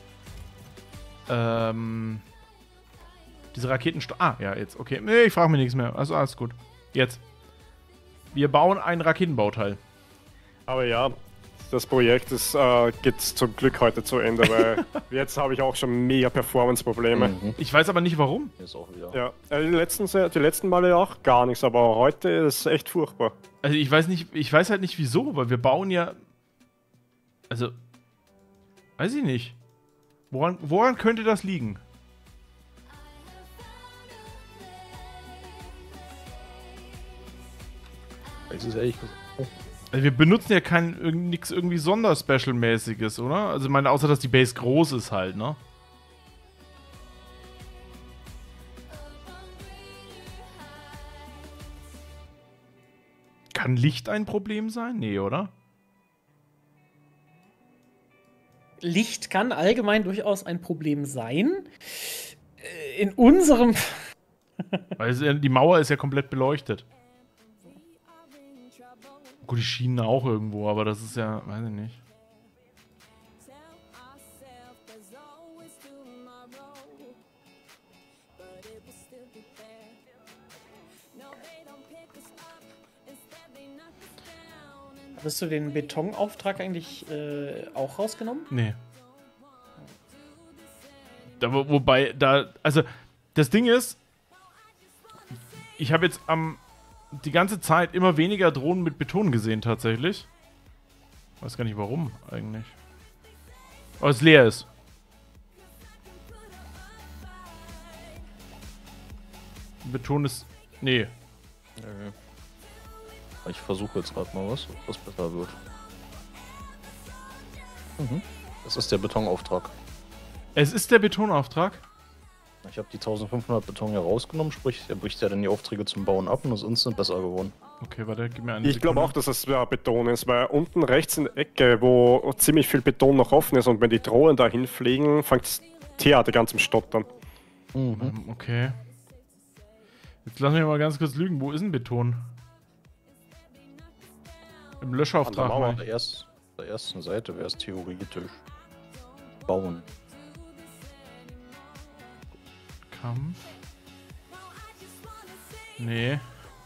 Ähm. Diese Raketensto... Ah, ja, jetzt, okay. Nee, ich frage mich nichts mehr. Also alles gut. Jetzt. Wir bauen ein Raketenbauteil. Aber ja, das Projekt ist, äh, geht zum Glück heute zu Ende, weil jetzt habe ich auch schon mega Performance-Probleme. Mhm. Ich weiß aber nicht warum. Hier ist auch wieder. Ja, äh, die letzten, die letzten Male auch gar nichts, aber heute ist es echt furchtbar. Also ich weiß nicht, ich weiß halt nicht wieso, weil wir bauen ja. Also. Weiß ich nicht. Woran, woran könnte das liegen? Weiß es ehrlich gesagt. Also wir benutzen ja kein irg nix irgendwie Sonderspecial-mäßiges, oder? Also ich meine, außer dass die Base groß ist halt, ne? Kann Licht ein Problem sein? Nee, oder? Licht kann allgemein durchaus ein Problem sein. Äh, In unserem. Weil es, ja- die Mauer ist ja komplett beleuchtet. Gut, die Schienen auch irgendwo, aber das ist ja, weiß ich nicht. Hast du den Betonauftrag eigentlich äh, auch rausgenommen? Nee. Da, wo, wobei, da, also, das Ding ist, ich habe jetzt am, die ganze Zeit immer weniger Drohnen mit Beton gesehen, tatsächlich. Weiß gar nicht warum, eigentlich. Aber es leer ist. Beton ist, nee. Nö. Ich versuche jetzt gerade mal was, ob das besser wird. Mhm. Das ist der Betonauftrag. Es ist der Betonauftrag. Ich habe die eintausendfünfhundert Beton hier rausgenommen, sprich, er bricht ja dann die Aufträge zum Bauen ab und ist instant besser geworden. Okay, warte, gib mir eine Ich glaube Sekunde. auch, dass es ja Beton ist, weil unten rechts in der Ecke, wo ziemlich viel Beton noch offen ist und wenn die Drohnen da hinfliegen, fängt das Theater ganz im Stottern. Mhm. Ähm, okay. Jetzt lass mich mal ganz kurz lügen. Wo ist denn Beton? Im An der Löschauftrag. Mauer meine auf ich. der, erst, der ersten Seite wäre es theoretisch. Bauen. Kampf. Nee.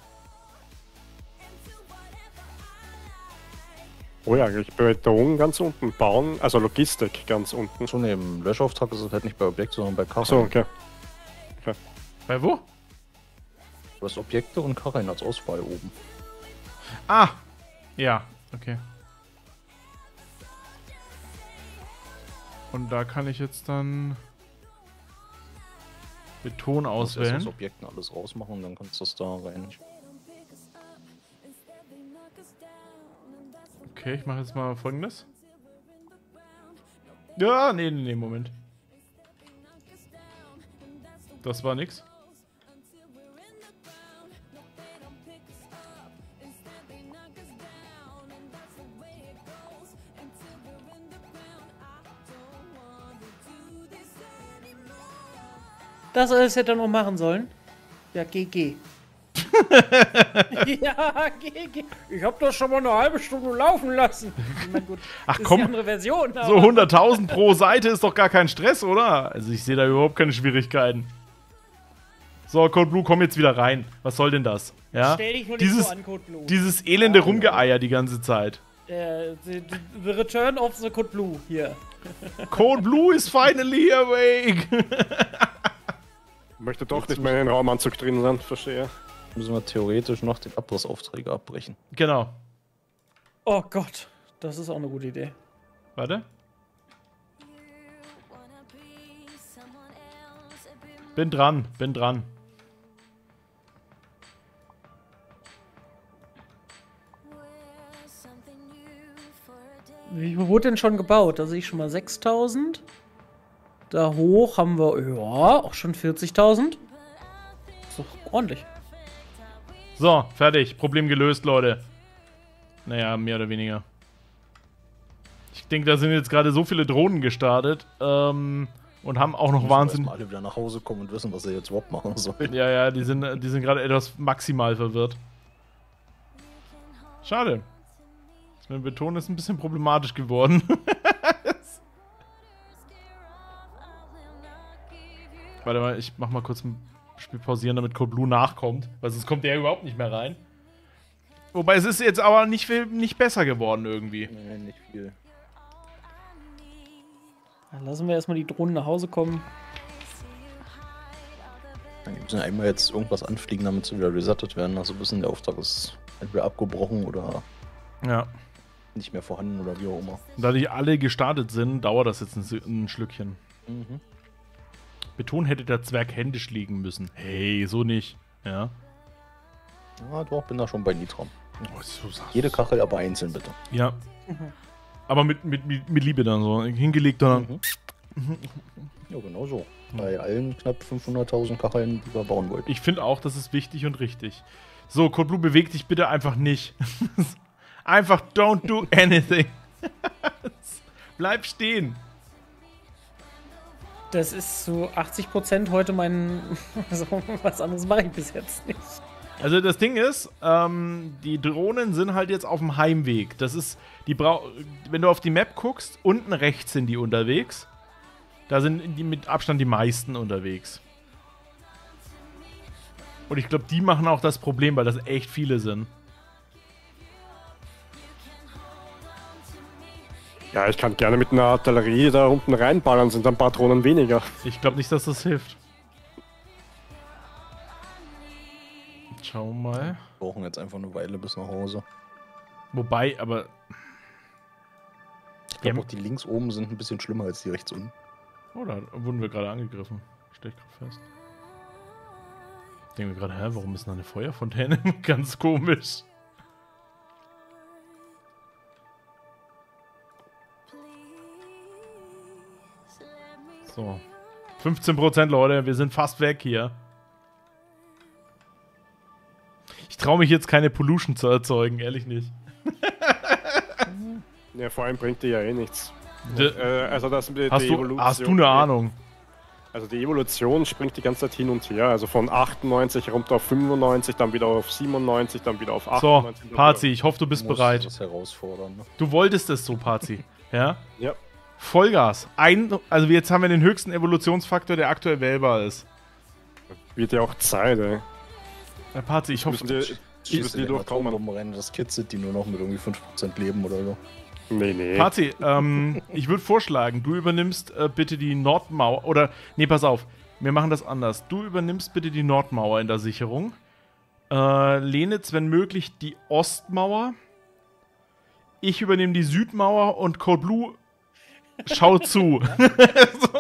Oh ja, eigentlich Beton ganz unten, Bauen, also Logistik ganz unten. So, ne, im Löschauftrag ist es halt nicht bei Objekt, sondern bei Karren. Achso, okay. Bei wo? Du hast Objekte und Karren als Auswahl oben. Ah! Ja, okay. Und da kann ich jetzt dann Beton Du musst erst aus auswählen. Objekten alles rausmachen und dann kannst du das da rein. Okay, ich mache jetzt mal Folgendes. Ja, nee, nee, nee, Moment. Das war nix. Das alles hätte er noch machen sollen. Ja, G G. Ja, G G. Ich hab das schon mal eine halbe Stunde laufen lassen. Ich mein, gut, Ach ist komm, die andere Version. so aber- hunderttausend pro Seite ist doch gar kein Stress, oder? Also ich sehe da überhaupt keine Schwierigkeiten. So, Code Blue, komm jetzt wieder rein. Was soll denn das? Ja? Stell dich nur nicht dieses, so an, Code Blue. dieses elende Rumgeeier die ganze Zeit. Äh, the, the Return of the Code Blue, hier. Code Blue is finally awake. Ich möchte doch nicht mehr in den Raumanzug drin sein, verstehe. Müssen wir theoretisch noch den Abrissaufträge abbrechen. Genau. Oh Gott, das ist auch eine gute Idee. Warte. Bin dran, bin dran. Wie viel wurde denn schon gebaut? Da sehe ich schon mal sechstausend. Da hoch haben wir, ja, auch schon vierzigtausend. Ist doch ordentlich. So, fertig. Problem gelöst, Leute. Naja, mehr oder weniger. Ich denke, da sind jetzt gerade so viele Drohnen gestartet. Ähm, und haben auch noch Müssen Wahnsinn. erstmal alle wieder nach Hause kommen und wissen, was sie jetzt überhaupt machen sollen. Ja, ja, die sind, die sind gerade etwas maximal verwirrt. Schade. Das mit dem Beton ist ein bisschen problematisch geworden. Warte mal, ich mach mal kurz ein Spiel pausieren, damit Code Blue nachkommt. Weil sonst kommt der überhaupt nicht mehr rein. Wobei es ist jetzt aber nicht, viel, nicht besser geworden irgendwie. Nee, nicht viel. Dann lassen wir erstmal die Drohnen nach Hause kommen. Dann müssen einmal jetzt irgendwas anfliegen, damit sie wieder resettet werden. Also ein bisschen der Auftrag ist entweder abgebrochen oder Ja. nicht mehr vorhanden oder wie auch immer. Da die alle gestartet sind, dauert das jetzt ein, ein Schlückchen. Mhm. Beton hätte der Zwerg händisch liegen müssen. Hey, so nicht. Ja. Ja, doch, bin da schon bei Nitram. Oh, so sagst Jede du's. Kachel aber einzeln, bitte. Ja. Aber mit, mit, mit, mit Liebe dann so. Hingelegt dann. Mhm. Ja, genau so. Bei allen knapp fünfhunderttausend Kacheln, die wir bauen wollten. Ich finde auch, das ist wichtig und richtig. So, Code Blue, beweg dich bitte einfach nicht. Einfach don't do anything. Bleib stehen. Das ist zu achtzig Prozent heute mein. Also, was anderes mache ich bis jetzt nicht. Also das Ding ist, ähm, die Drohnen sind halt jetzt auf dem Heimweg. Das ist, die brau wenn du auf die Map guckst, unten rechts sind die unterwegs. Da sind die mit Abstand die meisten unterwegs. Und ich glaube, die machen auch das Problem, weil das echt viele sind. Ja, ich kann gerne mit einer Artillerie da unten reinballern, sind dann ein paar Drohnen weniger. Ich glaube nicht, dass das hilft. Schauen wir mal. Wir brauchen jetzt einfach eine Weile bis nach Hause. Wobei, aber... Ich glaube Ja, auch die links oben sind ein bisschen schlimmer als die rechts unten. Oh, da wurden wir gerade angegriffen. Stell ich gerade fest. Ich denke mir gerade, hä, warum ist denn da eine Feuerfontäne? Ganz komisch. So. fünfzehn Prozent, Leute, wir sind fast weg hier. Ich traue mich jetzt keine Pollution zu erzeugen, ehrlich nicht. Ja, vor allem bringt die ja eh nichts. D Äh, also das, die, hast, die du, Evolution, hast du eine Ahnung? Also die Evolution springt die ganze Zeit hin und her. Also von achtundneunzig runter auf fünfundneunzig, dann wieder auf siebenundneunzig, dann wieder auf So, achtundneunzig. dann Pazi, ich hoffe, du bist Muss bereit. Das herausfordern. Ne? Du wolltest es so, Pazi. Ja? wieder- Ja. Vollgas. Ein, also jetzt haben wir den höchsten Evolutionsfaktor, der aktuell wählbar ist. Wird ja auch Zeit, ey. Ja, Pazi, ich hoffe... Müssen die, Schießt müssen in die den durchkommen. Atombomben rein, das kitzelt die nur noch mit irgendwie fünf Prozent Leben oder so. Nee, nee. Pazi, ähm, ich würde vorschlagen, du übernimmst äh, bitte die Nordmauer, oder, nee, pass auf, wir machen das anders. Du übernimmst bitte die Nordmauer in der Sicherung. Äh, Lenitz, wenn möglich, die Ostmauer. Ich übernehme die Südmauer und Code Blue schaut zu. So.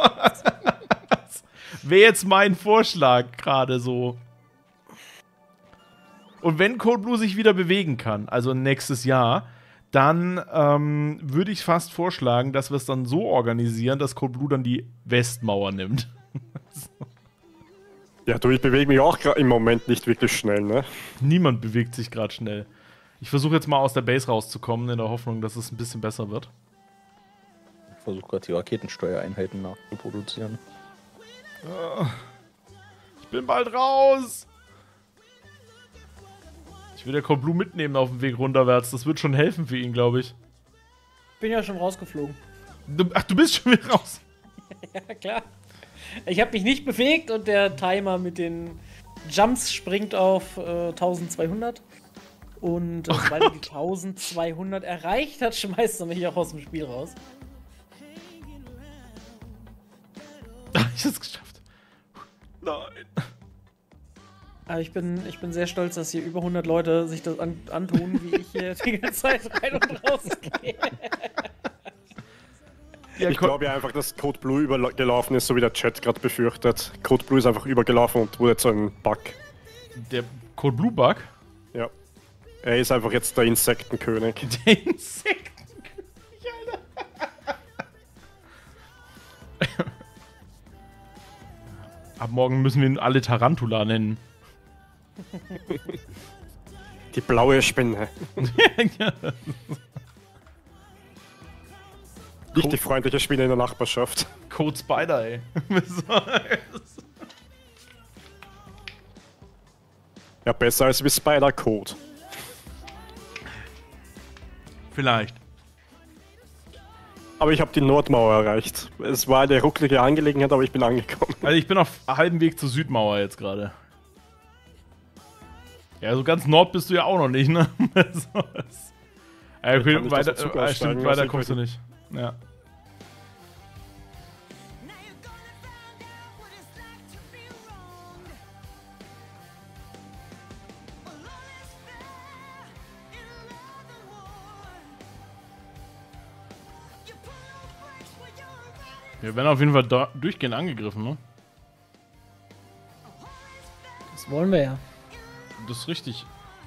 Wäre jetzt mein Vorschlag gerade so. Und wenn Code Blue sich wieder bewegen kann, also nächstes Jahr, dann ähm, würde ich fast vorschlagen, dass wir es dann so organisieren, dass Code Blue dann die Westmauer nimmt. Ja, du, ich bewege mich auch gra- im Moment nicht wirklich schnell, ne? Niemand bewegt sich gerade schnell. Ich versuche jetzt mal aus der Base rauszukommen, in der Hoffnung, dass es ein bisschen besser wird. Ich versuche gerade die Raketensteuereinheiten nachzuproduzieren. Ich bin bald raus! Ich will der Code Blue mitnehmen auf dem Weg runterwärts. Das wird schon helfen für ihn, glaube ich. Bin ja schon rausgeflogen. Du, ach, du bist schon wieder raus. Ja, klar. Ich habe mich nicht bewegt und der Timer mit den Jumps springt auf äh, eintausendzweihundert. Und äh, Oh weil er die eintausendzweihundert erreicht hat, schmeißt er mich auch aus dem Spiel raus. Ich hab's geschafft. Nein. Aber ich bin, ich bin sehr stolz, dass hier über hundert Leute sich das an, antun, wie ich hier die ganze Zeit rein und raus gehe. Ja, Ich glaube ja einfach, dass Code Blue übergelaufen ist, so wie der Chat gerade befürchtet. Code Blue ist einfach übergelaufen und wurde zu einem Bug. der Code Blue Bug. Ja. Er ist einfach jetzt der Insektenkönig. Der Insektenkönig, Alter. Ab morgen müssen wir ihn alle Tarantula nennen. Die blaue Spinne. Ja. Nicht die freundliche Spinne in der Nachbarschaft. Code Spider, ey. Ja, besser als wie Spider-Code. Vielleicht. Aber ich habe die Nordmauer erreicht. Es war eine rucklige Angelegenheit, aber ich bin angekommen. Also ich bin auf halbem Weg zur Südmauer jetzt gerade. Ja, so ganz Nord bist du ja auch noch nicht, ne? So ist- ja, okay, kann ich weiter, das Zug äh, aussteigen, stimmt, was weiter ich kommst du will. nicht. Ja. Wir werden auf jeden Fall da durchgehend angegriffen, ne? Das wollen wir ja. Das ist richtig.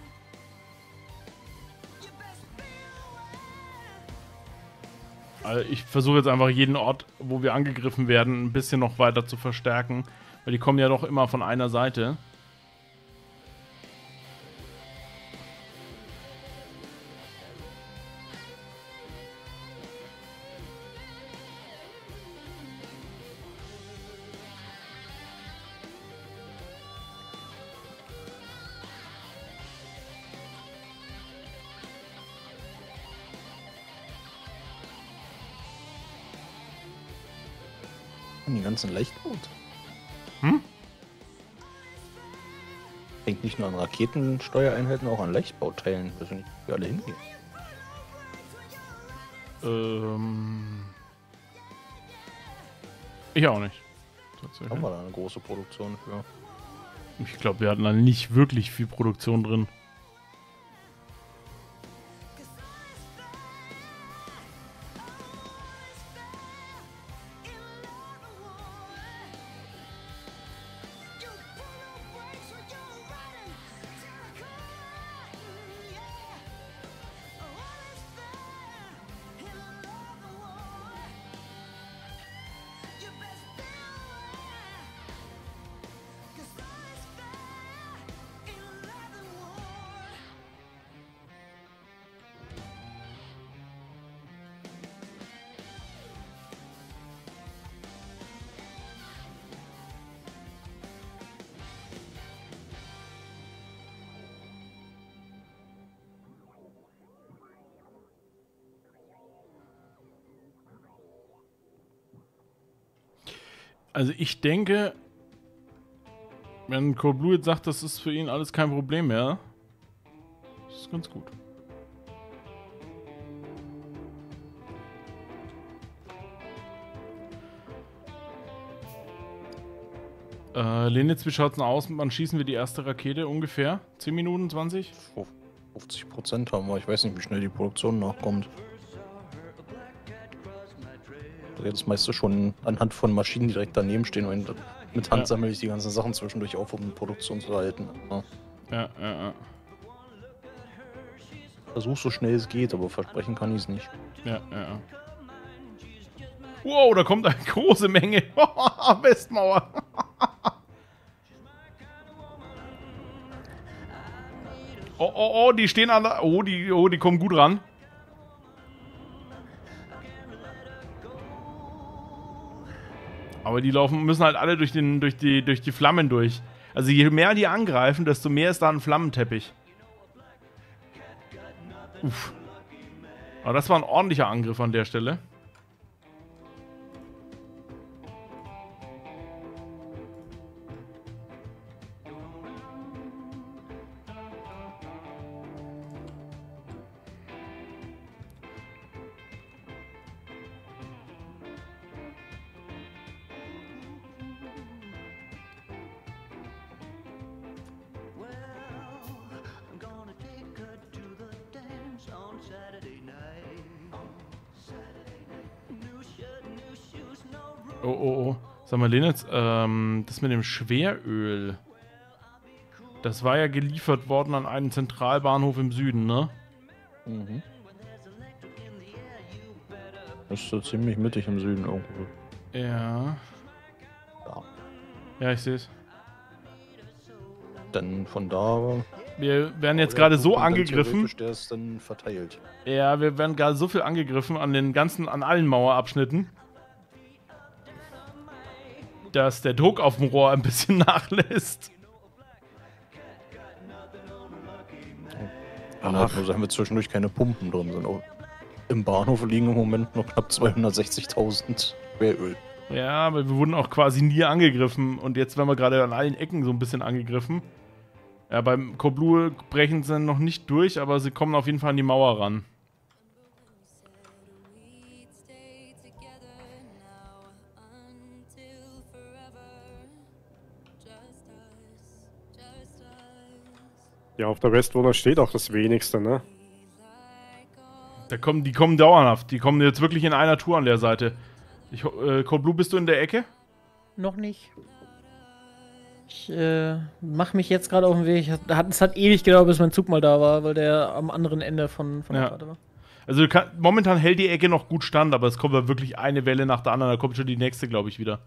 Also ich versuche jetzt einfach jeden Ort, wo wir angegriffen werden, ein bisschen noch weiter zu verstärken. Weil die kommen ja doch immer von einer Seite. Die ganzen Leichtboot. Hm? Hängt nicht nur an Raketensteuereinheiten, auch an Leichtbauteilen. Ich weiß nicht, wo die alle hingehen. Ähm... Ich auch nicht. Tatsächlich. Haben wir da eine große Produktion für? Ich glaube, wir hatten da nicht wirklich viel Produktion drin. Also ich denke, wenn Code Blue jetzt sagt, das ist für ihn alles kein Problem mehr, das ist ganz gut. Äh, Lenitz, wie schaut's denn aus? Wann schießen wir die erste Rakete ungefähr? zehn Minuten, zwanzig? fünfzig Prozent haben wir. Ich weiß nicht, wie schnell die Produktion nachkommt. Das meiste schon anhand von Maschinen, die direkt daneben stehen. Und mit Hand Ja. sammle ich die ganzen Sachen zwischendurch auf, um die Produktion zu halten. Ja. Ja, ja, ja. Versuch so schnell es geht, aber versprechen kann ich es nicht. Ja, ja, ja. Wow, da kommt eine große Menge. Westmauer. Oh, oh, oh, die stehen alle. Oh, die, oh, die kommen gut ran. Aber die laufen, müssen halt alle durch, den, durch, die, durch die Flammen durch. Also je mehr die angreifen, desto mehr ist da ein Flammenteppich. Uff. Aber das war ein ordentlicher Angriff an der Stelle. Oh, oh, oh. Sag mal, Lenitz, ähm, das mit dem Schweröl, das war ja geliefert worden an einen Zentralbahnhof im Süden, ne? Mhm. Das ist so ziemlich mittig im Süden irgendwo. Ja. Ja. Ja, ich sehe es. Dann von da... Wir werden jetzt gerade so angegriffen. Der ist dann verteilt. Ja, wir werden gerade so viel angegriffen an den ganzen, an allen Mauerabschnitten, dass der Druck auf dem Rohr ein bisschen nachlässt. Kann halt nur sein, wir zwischendurch keine Pumpen drin sind. Auch im Bahnhof liegen im Moment noch knapp zweihundertsechzigtausend Schweröl. Ja, aber wir wurden auch quasi nie angegriffen und jetzt werden wir gerade an allen Ecken so ein bisschen angegriffen. Ja, beim Code Blue brechen sie noch nicht durch, aber sie kommen auf jeden Fall an die Mauer ran. Ja, auf der Westwohner steht auch das wenigste, ne? Da kommen, die kommen dauerhaft. Die kommen jetzt wirklich in einer Tour an der Seite. Ich, äh, Code Blue, bist du in der Ecke? Noch nicht. Ich äh, mache mich jetzt gerade auf den Weg. Es hat, es hat ewig gedauert, bis mein Zug mal da war, weil der am anderen Ende von, von der Ja. Karte war. Also du kann, momentan hält die Ecke noch gut stand, aber es kommt ja wirklich eine Welle nach der anderen. Da kommt schon die nächste, glaube ich, wieder.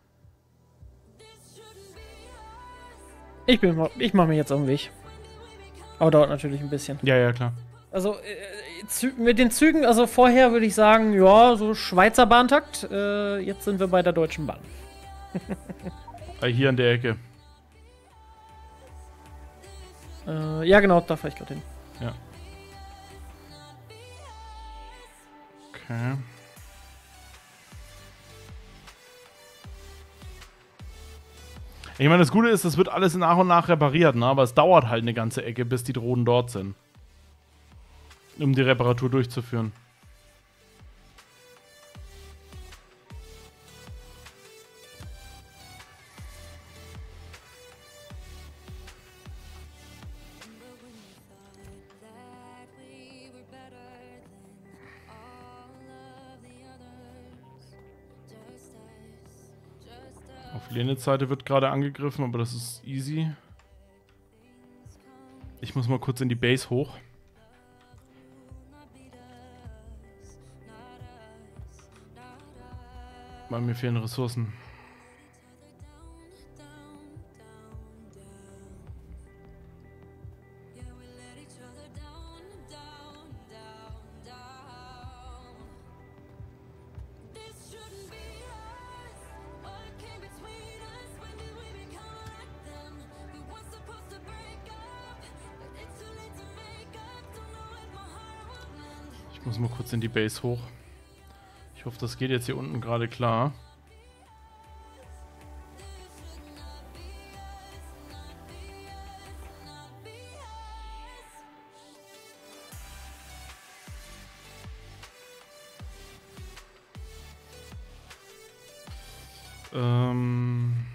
Ich, bin, mal- ich mache mich jetzt auf den Weg. Aber dauert natürlich ein bisschen. Ja, ja, klar. Also äh, Zü mit den Zügen, also vorher würde ich sagen, ja, so Schweizer Bahntakt. Äh, jetzt sind wir bei der Deutschen Bahn. Äh, hier in der Ecke. Äh, ja, genau, da fahre ich gerade hin. Ja. Okay. Ich meine, das Gute ist, das wird alles nach und nach repariert, ne? Aber es dauert halt eine ganze Ecke, bis die Drohnen dort sind. Um die Reparatur durchzuführen. Auf Lenitz Seite wird gerade angegriffen, aber das ist easy. Ich muss mal kurz in die Base hoch. Weil mir fehlen Ressourcen. Ich muss mal kurz in die Base hoch. Ich hoffe, das geht jetzt hier unten gerade klar. Ähm...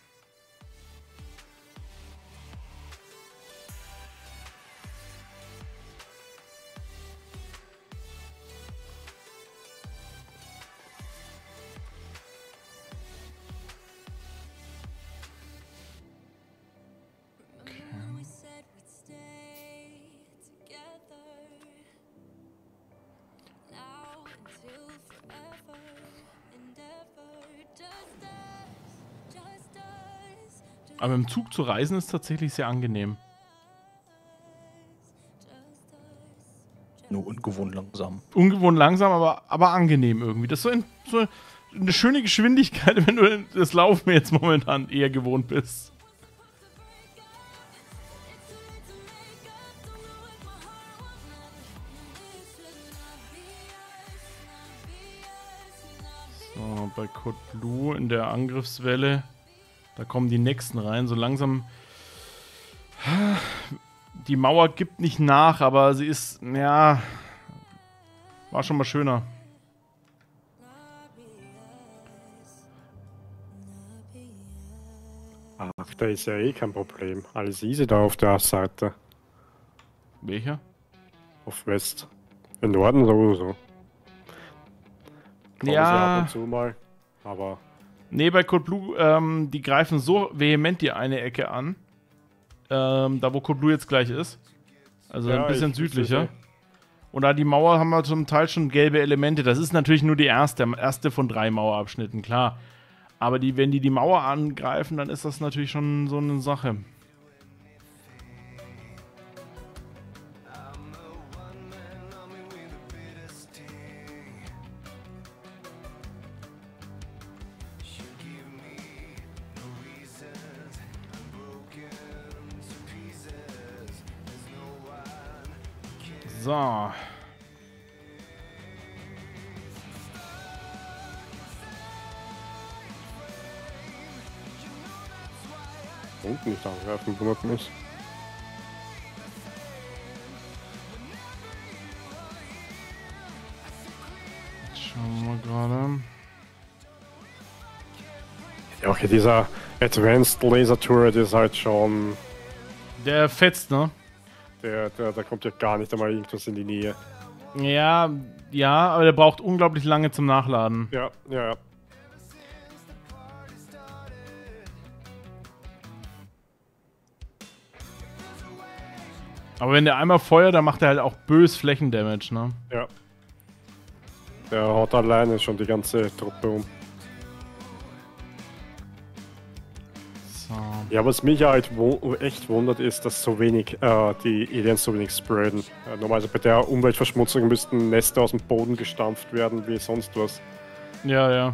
Aber im Zug zu reisen ist tatsächlich sehr angenehm. Nur ungewohnt langsam. Ungewohnt langsam, aber, aber angenehm irgendwie. Das ist so, ein, so eine schöne Geschwindigkeit, wenn du das Laufen jetzt momentan eher gewohnt bist. So, bei Code Blue in der Angriffswelle. Da kommen die nächsten rein. So langsam. Die Mauer gibt nicht nach, aber sie ist. Ja. War schon mal schöner. Ach, da ist ja eh kein Problem. Alles easy da auf der Seite. Welcher? Auf West. In Norden sowieso. Kommen sie Ja. ab und zu mal. Aber Nee, bei Code Blue, ähm, die greifen so vehement die eine Ecke an. Ähm, da wo Code Blue jetzt gleich ist. Also Ja, ein bisschen ich wüsste südlicher. es Und da die Mauer haben wir zum Teil schon gelbe Elemente. Das ist natürlich nur die erste, erste von drei Mauerabschnitten, klar. Aber die, wenn die die Mauer angreifen, dann ist das natürlich schon so eine Sache. So. und nicht angreifen, wundert mich. Schauen wir gerade. Ja, okay, dieser Advanced Laser Turret ist halt schon. Der fetzt, ne? Der, der, da kommt ja gar nicht einmal irgendwas in die Nähe. Ja, ja, aber der braucht unglaublich lange zum Nachladen. Ja, ja, ja. Aber wenn der einmal feuert, dann macht er halt auch bös Flächendamage, ne? Ja. Der haut alleine schon die ganze Truppe um. So. Ja, was mich halt wo echt wundert, ist, dass so wenig, äh, die Aliens so wenig spreaden. Äh, normalerweise bei der Umweltverschmutzung müssten Nester aus dem Boden gestampft werden, wie sonst was. Ja, ja.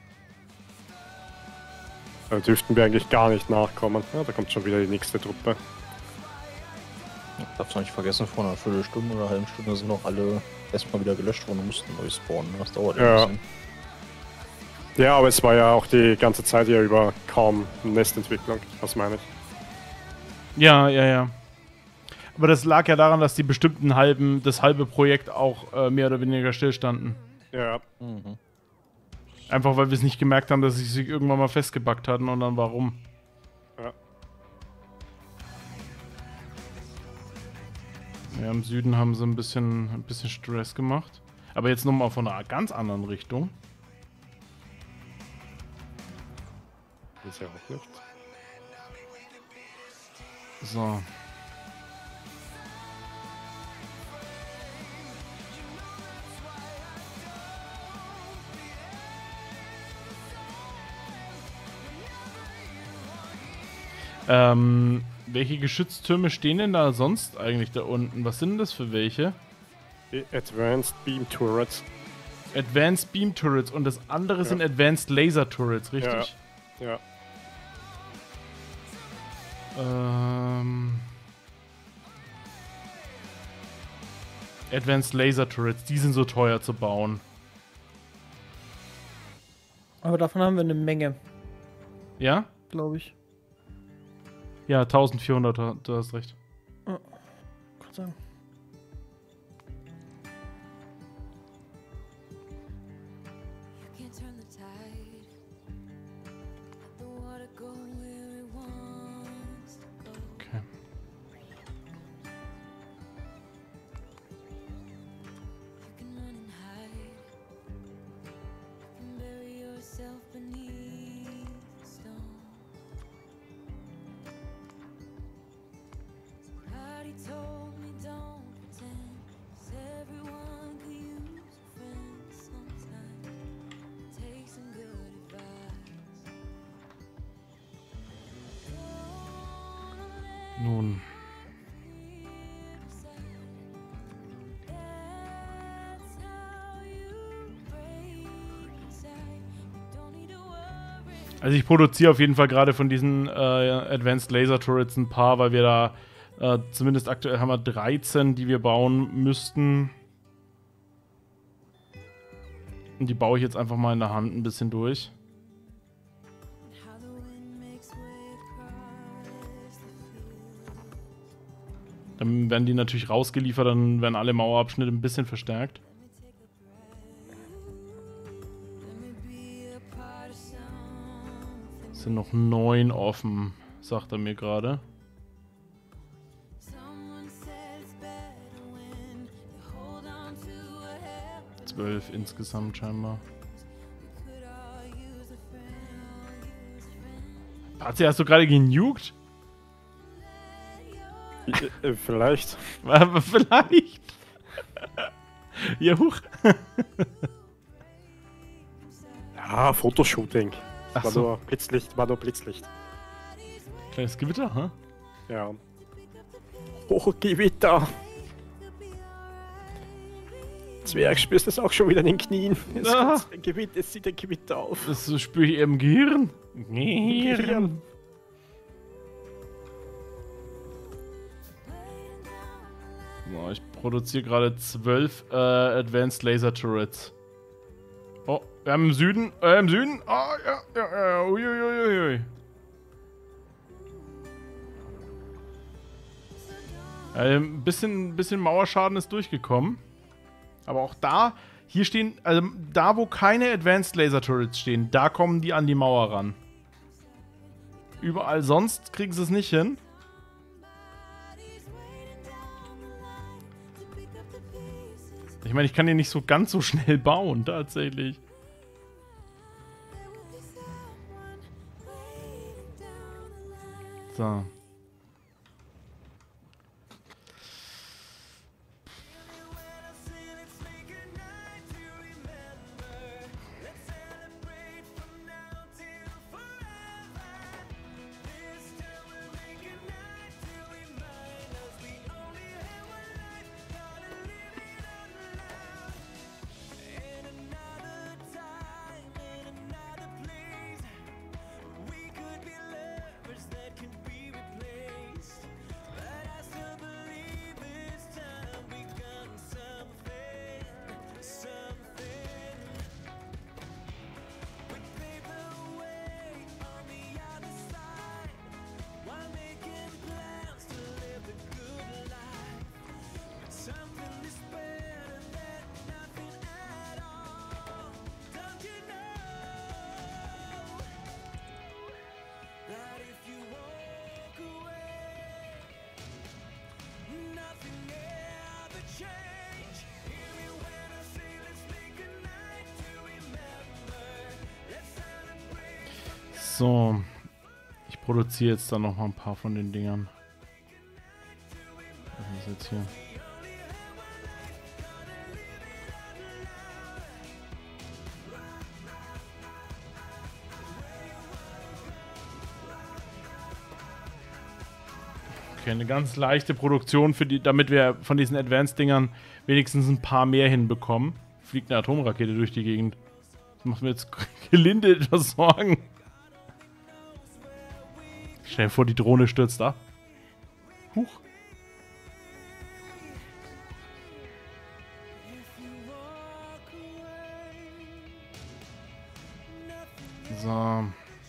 Da dürften wir eigentlich gar nicht nachkommen. Ja, da kommt schon wieder die nächste Truppe. Ich darf's noch nicht vergessen, vor einer Viertelstunde oder einer halben Stunde sind noch alle erstmal wieder gelöscht worden und mussten neu spawnen. Das dauert Ja. ein bisschen. Ja, aber es war ja auch die ganze Zeit hier über kaum Nestentwicklung, was meine ich. Ja, ja, ja. Aber das lag ja daran, dass die bestimmten halben, das halbe Projekt auch äh, mehr oder weniger stillstanden. Ja, Mhm. Einfach weil wir es nicht gemerkt haben, dass sie sich irgendwann mal festgebackt hatten und dann warum. ja. Ja, im Süden haben sie ein bisschen, ein bisschen Stress gemacht. Aber jetzt nochmal von einer ganz anderen Richtung. Ist ja auch nicht. So. Ähm, welche Geschütztürme stehen denn da sonst eigentlich da unten? Was sind denn das für welche? Die Advanced Beam Turrets. Advanced Beam Turrets und das andere Ja. sind Advanced Laser Turrets, richtig? Ja. Ähm. Advanced Laser Turrets, die sind so teuer zu bauen. Aber davon haben wir eine Menge, Ja? glaube ich. Ja, eintausendvierhundert, du hast recht. Kann sagen. Can't turn the tide. Let the water go where it wants to go. Okay. You can run and hide. You can bury yourself beneath the stone. Somebody told me don't pretend, 'cause everyone could use a friend sometimes. Take some good advice. Nun. That's how you break inside. You don't need to worry. Also ich produziere auf jeden Fall gerade von diesen äh, Advanced Laser Turrets ein paar, weil wir da äh, zumindest aktuell haben wir dreizehn, die wir bauen müssten. Und die baue ich jetzt einfach mal in der Hand ein bisschen durch. How the wind makes way across the field. Dann werden die natürlich rausgeliefert, dann werden alle Mauerabschnitte ein bisschen verstärkt. Let me be a part of something. Es sind noch neun offen, sagt er mir gerade. Someone said it's better when you hold on to zwölf insgesamt scheinbar. Pazi, hast du gerade genugt? Äh, Vielleicht. Vielleicht. Ja, huch. Ja, Fotoshooting. Ach War so. nur Blitzlicht, war nur Blitzlicht. Kleines Gewitter, hä? Ja. Oh, Gewitter! Zwerg, spürst du das auch schon wieder in den Knien? Es, Ah. kommt ein Gewitter, es sieht ein Gewitter auf. Das spüre ich eher im Gehirn. Gehirn. So, ich produziere gerade zwölf äh, Advanced Laser Turrets. Oh, wir haben im Süden, äh, im Süden. Ah, ja, ja, ja, uiuiuiui. Äh, ein bisschen, bisschen Mauerschaden ist durchgekommen. Aber auch da, hier stehen, also da wo keine Advanced Laser Turrets stehen, da kommen die an die Mauer ran. Überall sonst kriegen sie es nicht hin. Ich meine, ich kann den nicht so ganz so schnell bauen, tatsächlich. So. So, ich produziere jetzt dann noch mal ein paar von den Dingern. Was ist jetzt hier? Okay, eine ganz leichte Produktion, für die, damit wir von diesen Advanced-Dingern wenigstens ein paar mehr hinbekommen. Fliegt eine Atomrakete durch die Gegend. Das macht mir jetzt gelinde etwas Sorgen. Stell dir vor, die Drohne stürzt ab. Huch. So.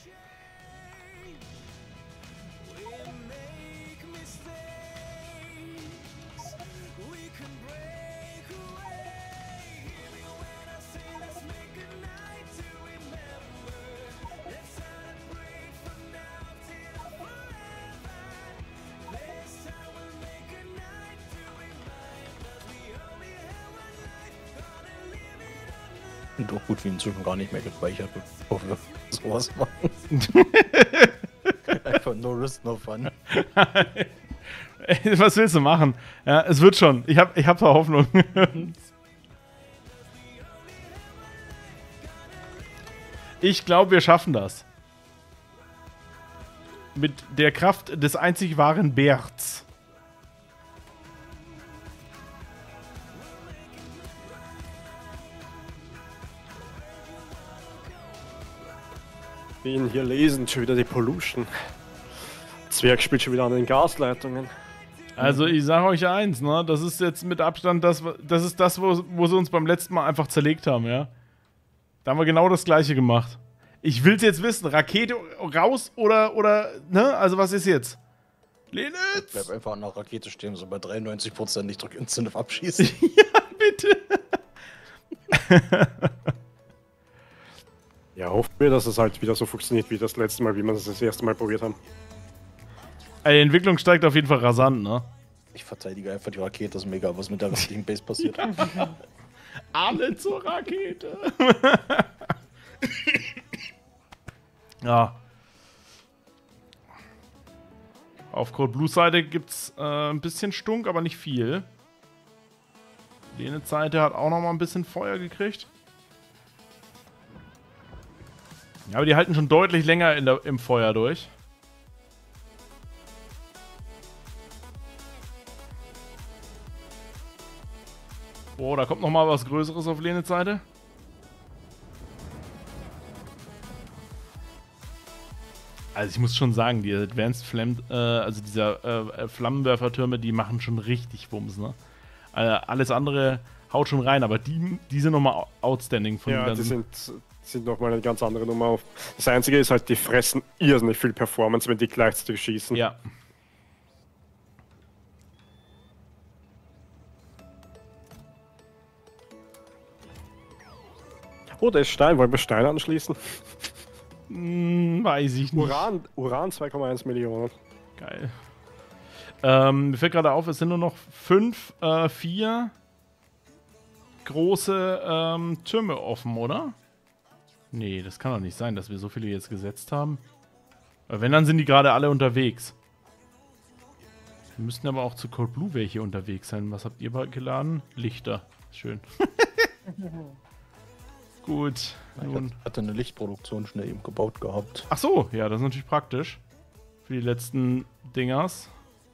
Und auch gut wie inzwischen gar nicht mehr gespeichert, bevor wir sowas machen. Einfach no risk, no fun. Was willst du machen? Ja, es wird schon. Ich hab, ich hab da Hoffnung. Ich glaube, wir schaffen das. Mit der Kraft des einzig wahren Bärts. Wen hier lesen, schon wieder die Pollution. Zwerg spielt schon wieder an den Gasleitungen. Also ich sage euch eins, ne? Das ist jetzt mit Abstand das, das ist das, wo, wo sie uns beim letzten Mal einfach zerlegt haben, ja? Da haben wir genau das gleiche gemacht. Ich will's jetzt wissen, Rakete raus oder, oder, ne? Also was ist jetzt? Lenitz! Bleib einfach an der Rakete stehen, so bei dreiundneunzig Prozent. Ich drück Instant auf Abschießen. Ja, bitte! Ja, hoffen wir, dass es halt wieder so funktioniert wie das letzte Mal, wie wir das das erste Mal probiert haben. Die Entwicklung steigt auf jeden Fall rasant, ne? Ich verteidige einfach die Rakete, das ist mega, was mit der restlichen Base passiert. Alle zur Rakete. Ja. Auf Code Blue Seite gibt's äh, ein bisschen Stunk, aber nicht viel. Lene Seite hat auch noch mal ein bisschen Feuer gekriegt. Ja, aber die halten schon deutlich länger in der, im Feuer durch. Oh, da kommt noch mal was Größeres auf Lenes Seite. Also ich muss schon sagen, die Advanced Flam äh, also dieser äh, Flammenwerfertürme, die machen schon richtig Wumms, ne? Äh, alles andere haut schon rein, aber die, die sind nochmal outstanding von Ja, den die ganzen. sind, sind nochmal eine ganz andere Nummer auf. Das Einzige ist halt, die fressen irrsinnig viel Performance, wenn die gleichzeitig schießen. Ja. Oh, da ist Stein. Wollen wir Stein anschließen? Hm, weiß ich nicht. Uran, Uran zwei Komma eins Millionen. Geil. Ähm, mir fällt gerade auf, es sind nur noch fünf, äh, vier große ähm, Türme offen, oder? Nee, das kann doch nicht sein, dass wir so viele jetzt gesetzt haben. Aber wenn, dann sind die gerade alle unterwegs. Wir müssten aber auch zu Code Blue welche unterwegs sein. Was habt ihr geladen? Lichter. Schön. Gut. Ich Nun. hatte eine Lichtproduktion schnell eben gebaut gehabt. Ach so, ja, das ist natürlich praktisch. Für die letzten Dingers.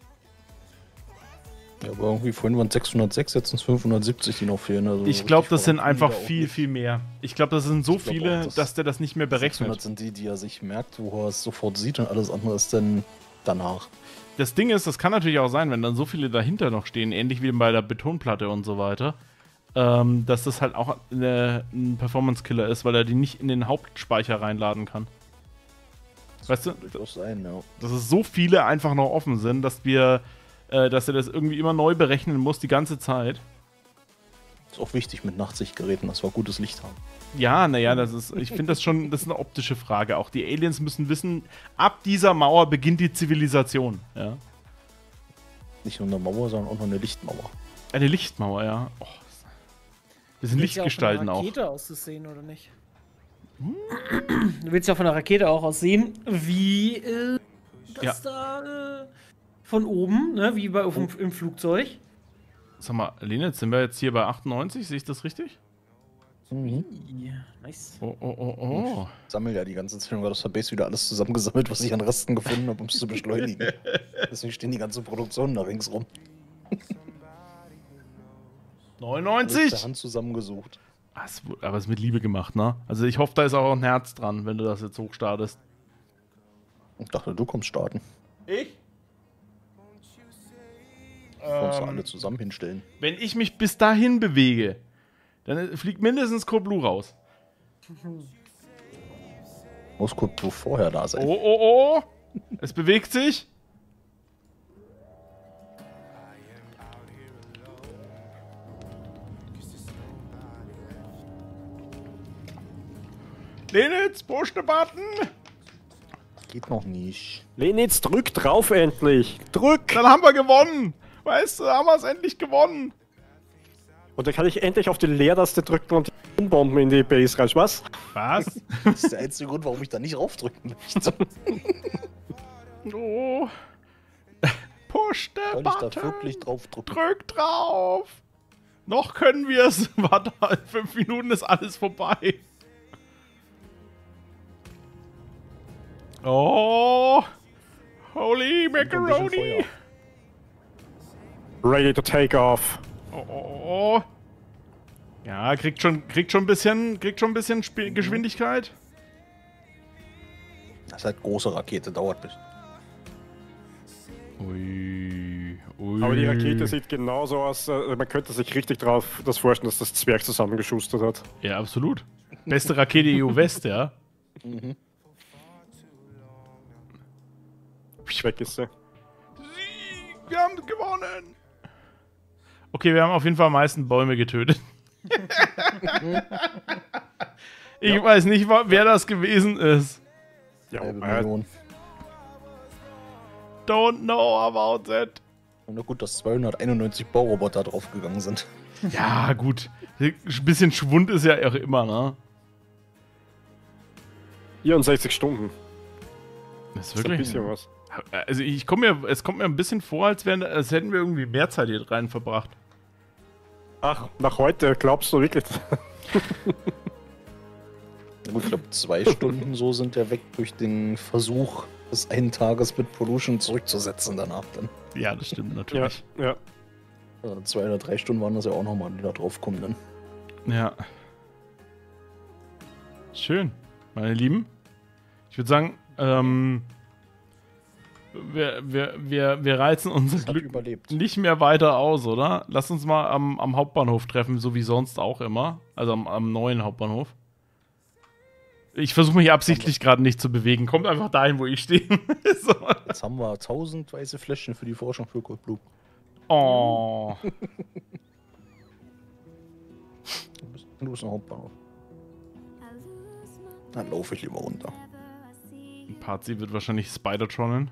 Ja, aber irgendwie vorhin waren es sechshundertsechs, jetzt sind es fünfhundertsiebzig, die noch fehlen. Also Ich glaube, richtig das sind voran einfach kommen die da auch viel, nicht. viel mehr. Ich glaube, das sind so Ich glaub viele, auch, das- dass der das nicht mehr sechshundert berechnet. sind die, die er sich merkt, wo er es sofort sieht und alles andere ist dann danach. Das Ding ist, das kann natürlich auch sein, wenn dann so viele dahinter noch stehen, ähnlich wie bei der Betonplatte und so weiter, ähm, dass das halt auch eine, ein Performance-Killer ist, weil er die nicht in den Hauptspeicher reinladen kann. Weißt du, Kann durchaus sein, ja. dass es so viele einfach noch offen sind, dass wir, äh, dass er das irgendwie immer neu berechnen muss, die ganze Zeit. Ist auch wichtig mit Nachtsichtgeräten, dass wir gutes Licht haben. Ja, naja, das ist, ich finde das schon, das ist eine optische Frage. Auch die Aliens müssen wissen, ab dieser Mauer beginnt die Zivilisation. Ja. Nicht nur eine Mauer, sondern auch noch eine Lichtmauer. Eine Lichtmauer, ja. Oh, das sind Willst ja Lichtgestalten auch. auch. Von der Rakete aus das sehen, oder nicht? Du willst ja von der Rakete auch aus sehen, wie äh, das da äh, von oben, ne, wie bei auf dem, im Flugzeug. Sag mal, Lene, jetzt sind wir jetzt hier bei achtundneunzig, sehe ich das richtig? Mhm. Ja, nice. Oh, oh, oh, oh. Sammel ja die ganze Zeit, weil das hat Base wieder alles zusammengesammelt, was ich an Resten gefunden habe, um es zu beschleunigen. Deswegen stehen die ganzen Produktionen da ringsrum. Alles per neunundneunzig! Hand zusammengesucht. Ah, es wu- aber es ist mit Liebe gemacht, ne? Also ich hoffe, da ist auch ein Herz dran, wenn du das jetzt hochstartest. Ich dachte, du kommst starten. Ich? Kannst du Ähm, alle zusammen hinstellen. wenn ich mich bis dahin bewege, dann fliegt mindestens Code Blue raus. Muss kurz du vorher da sein. Oh, oh, oh! Es bewegt sich. Lenitz, push the button! Geht noch nicht. Lenitz, drück drauf endlich! Drück! Dann haben wir gewonnen! Weißt du, haben wir es endlich gewonnen! Und dann kann ich endlich auf die Leertaste drücken und die Bomben in die Base rein. Was? Was? Das ist der einzige Grund, warum ich da nicht raufdrücken möchte. Oh. Push the Soll ich da button! wirklich draufdrücken? Drück drauf! Noch können wir es. Warte, in fünf Minuten ist alles vorbei. Oh! Holy Kommt ein bisschen Macaroni! Feuer. Ready to take off. Oh, oh, oh. Ja, kriegt schon, kriegt schon ein bisschen, kriegt schon ein bisschen Sp Geschwindigkeit. Das ist halt große Rakete, dauert bis. Ui, ui. Aber die Rakete sieht genauso aus, äh, man könnte sich richtig drauf das vorstellen, dass das Zwerg zusammengeschustert hat. Ja, absolut. Beste Rakete E U West, ja. Mhm. Weg ist sie. Sieg, wir haben gewonnen. Okay, wir haben auf jeden Fall am meisten Bäume getötet. Ich weiß nicht, wa- wer das gewesen ist. Ja, Halbe äh, Million. Don't know about that. Und na gut, dass zweihunderteinundneunzig Bauroboter draufgegangen sind. Ja, gut. Ein bisschen Schwund ist ja auch immer, ne? vierundsechzig Stunden. Das ist Das ist ein wirklich. bisschen was. Also ich komme mir, es kommt mir ein bisschen vor, als, wären, als hätten wir irgendwie mehr Zeit hier rein verbracht. Ach, nach heute glaubst du wirklich? Gut, ich glaube, zwei Stunden so sind ja weg durch den Versuch, des einen Tages mit Pollution zurückzusetzen danach dann. Ja, das stimmt Ja, natürlich. ja. Ja, zwei oder drei Stunden waren das ja auch nochmal, die da drauf kommen dann. Ja. Schön, meine Lieben. Ich würde sagen, ähm, wir, wir, wir, wir reizen unser Das hat Glück überlebt. nicht mehr weiter aus, oder? Lass uns mal am, am Hauptbahnhof treffen, so wie sonst auch immer. Also am, am neuen Hauptbahnhof. Ich versuche mich absichtlich gerade nicht zu bewegen. Kommt einfach dahin, wo ich stehe. So. Jetzt haben wir tausend weiße Fläschchen für die Forschung für Cold Blue. Oh. Du bist ein Hauptbahnhof. Dann laufe ich lieber runter. Parzi wird wahrscheinlich Spider-Tronnen.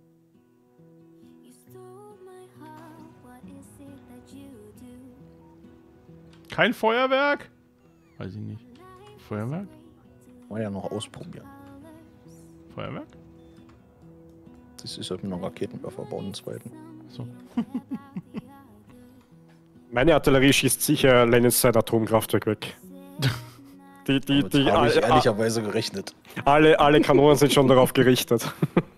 Kein Feuerwerk? Weiß ich nicht. Feuerwerk? Mal ja noch ausprobieren. Feuerwerk? Das ist halt noch Raketenwerfer bauen, den zweiten. So. Meine Artillerie schießt sicher Lennons sein Atomkraftwerk weg. Die, die, Damit die, habe ich alle, ehrlicherweise gerechnet. alle, alle Kanonen sind schon darauf gerichtet.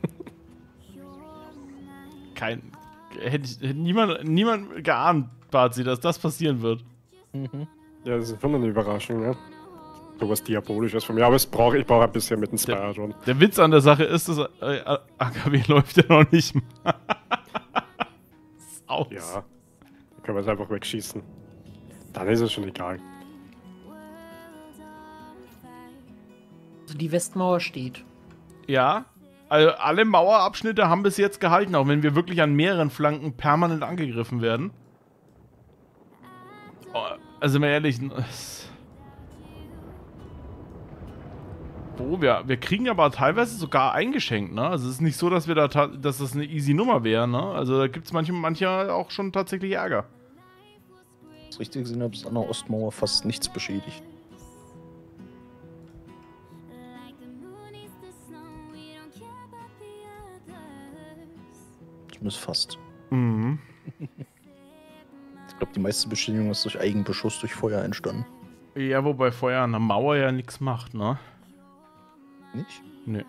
Kein. Hätte, ich- hätte niemand, niemand geahnt, Parzi, dass das passieren wird. Mhm. Ja, das ist schon eine Überraschung, ja. So was Diabolisches von mir, aber es brauch, ich brauche ein bisschen mit dem Spider-Dron. Der Witz an der Sache ist, dass äh, A K W läuft ja noch nicht mal. Ist aus. Ja, dann können wir es einfach wegschießen. Dann ist es schon egal. Also die Westmauer steht. Ja, also alle Mauerabschnitte haben bis jetzt gehalten, auch wenn wir wirklich an mehreren Flanken permanent angegriffen werden. Oh, also mal ehrlich, es- wo wir, wir kriegen aber teilweise sogar eingeschenkt, ne? Also es ist nicht so, dass wir da, ta- dass das eine easy Nummer wäre, ne? Also da gibt es manche, manche auch schon tatsächlich Ärger. Wenn ich es richtig gesehen habe, ist an der Ostmauer fast nichts beschädigt. Zumindest fast. Mhm. Ich glaube, die meiste Beschädigung ist durch Eigenbeschuss durch Feuer entstanden. Ja, wobei Feuer an der Mauer ja nichts macht, ne? Nicht? Nö.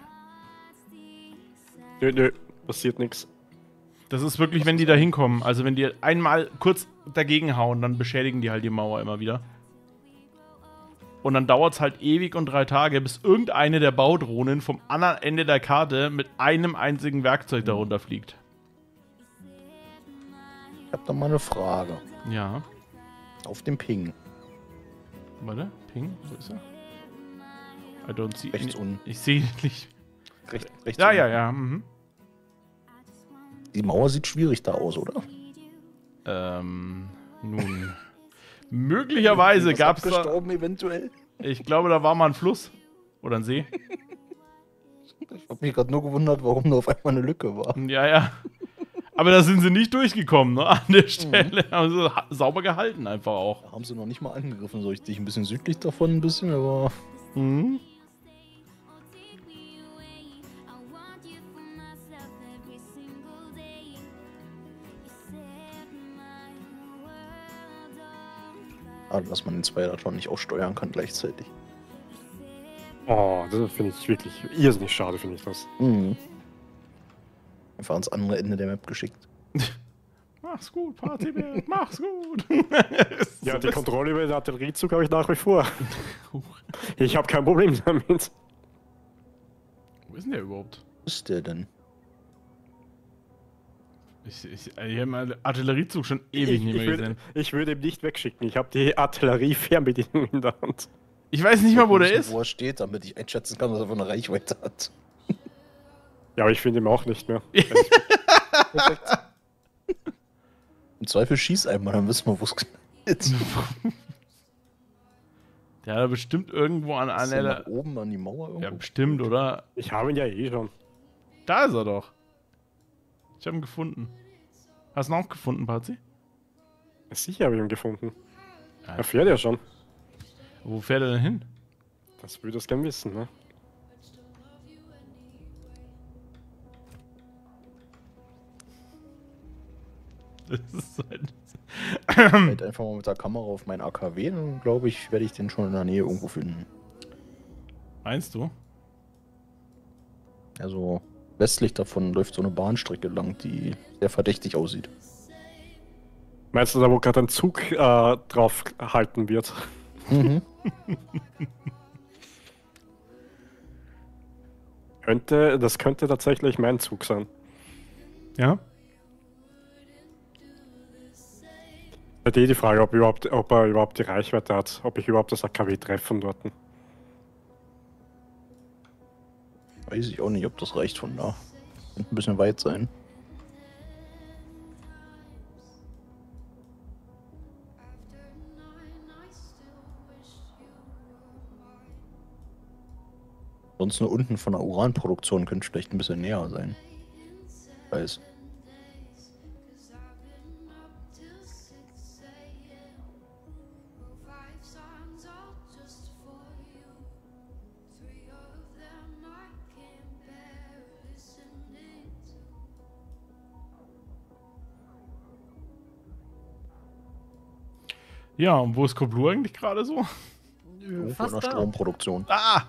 Nö, nö, passiert nichts. Das ist wirklich, wenn die da hinkommen. Also wenn die einmal kurz dagegen hauen, dann beschädigen die halt die Mauer immer wieder. Und dann dauert es halt ewig und drei Tage, bis irgendeine der Baudrohnen vom anderen Ende der Karte mit einem einzigen Werkzeug darunter fliegt. Ich habe da mal eine Frage. Ja. Auf dem Ping. Warte, Ping, wo ist er? I don't see. Rechts unten. Ich sehe ihn nicht. Recht, rechts Ja, unten. ja, ja. Mhm. Die Mauer sieht schwierig da aus, oder? Ähm, nun. Möglicherweise Was gab es da. abgestorben eventuell? Ich glaube, da war mal ein Fluss. Oder ein See. Ich habe mich gerade nur gewundert, warum da auf einmal eine Lücke war. Ja, ja. Aber da sind sie nicht durchgekommen, ne? An der Stelle. Haben sie ha- sauber gehalten, einfach auch. Da haben sie noch nicht mal angegriffen, so richtig ein bisschen südlich davon, ein bisschen, aber Mhm. schade, dass man den Spider-Tron nicht auch steuern kann gleichzeitig. Oh, das finde ich wirklich irrsinnig schade, finde ich das. Mhm. Einfach ans andere Ende der Map geschickt. Mach's gut, Partybär, mach's gut. Ja, die Kontrolle über den Artilleriezug habe ich nach wie vor. Ich habe kein Problem damit. Wo ist denn der überhaupt? Wo ist der denn? Ich, ich, ich habe meinen Artilleriezug schon ewig Ich, nicht mehr ich, würde, gesehen. ich würde ihn nicht wegschicken. Ich habe die Artillerie-Fernbedienung in der Hand. Ich weiß nicht mal, wo der Wissen, ist. Wo er steht, damit ich einschätzen kann, was er für eine Reichweite hat. Ja, aber ich finde ihn auch nicht mehr. Perfekt. Im Zweifel schieß einmal, dann wissen wir, wo es knallt. Der hat bestimmt irgendwo an Ist der nach einer. oben an die Mauer irgendwo? Ja, bestimmt, oder? Ich habe ihn ja eh schon. Da ist er doch. Ich habe ihn gefunden. Hast du ihn auch gefunden, Pazi? Sicher habe ich ihn gefunden. Er fährt ja schon. Wo fährt er denn hin? Das würde ich gern wissen, ne? Das ist halt Halt einfach mal mit der Kamera auf meinen A K W, dann glaube ich, werde ich den schon in der Nähe irgendwo finden. Meinst du? Also westlich davon läuft so eine Bahnstrecke lang, die sehr verdächtig aussieht. Meinst du da, wo gerade ein Zug äh, drauf halten wird? Mhm. Könnte, das könnte tatsächlich mein Zug sein. Ja? Bei dir die Frage, ob, überhaupt, ob er überhaupt die Reichweite hat, ob ich überhaupt das A K W treffe von dort. Weiß ich auch nicht, ob das reicht von da. Könnte ein bisschen weit sein. Sonst nur unten von der Uranproduktion könnte es vielleicht ein bisschen näher sein. Weiß. Ja, und wo ist Koblu eigentlich gerade so? Irgendwo Fast in der da. Stromproduktion. Ah!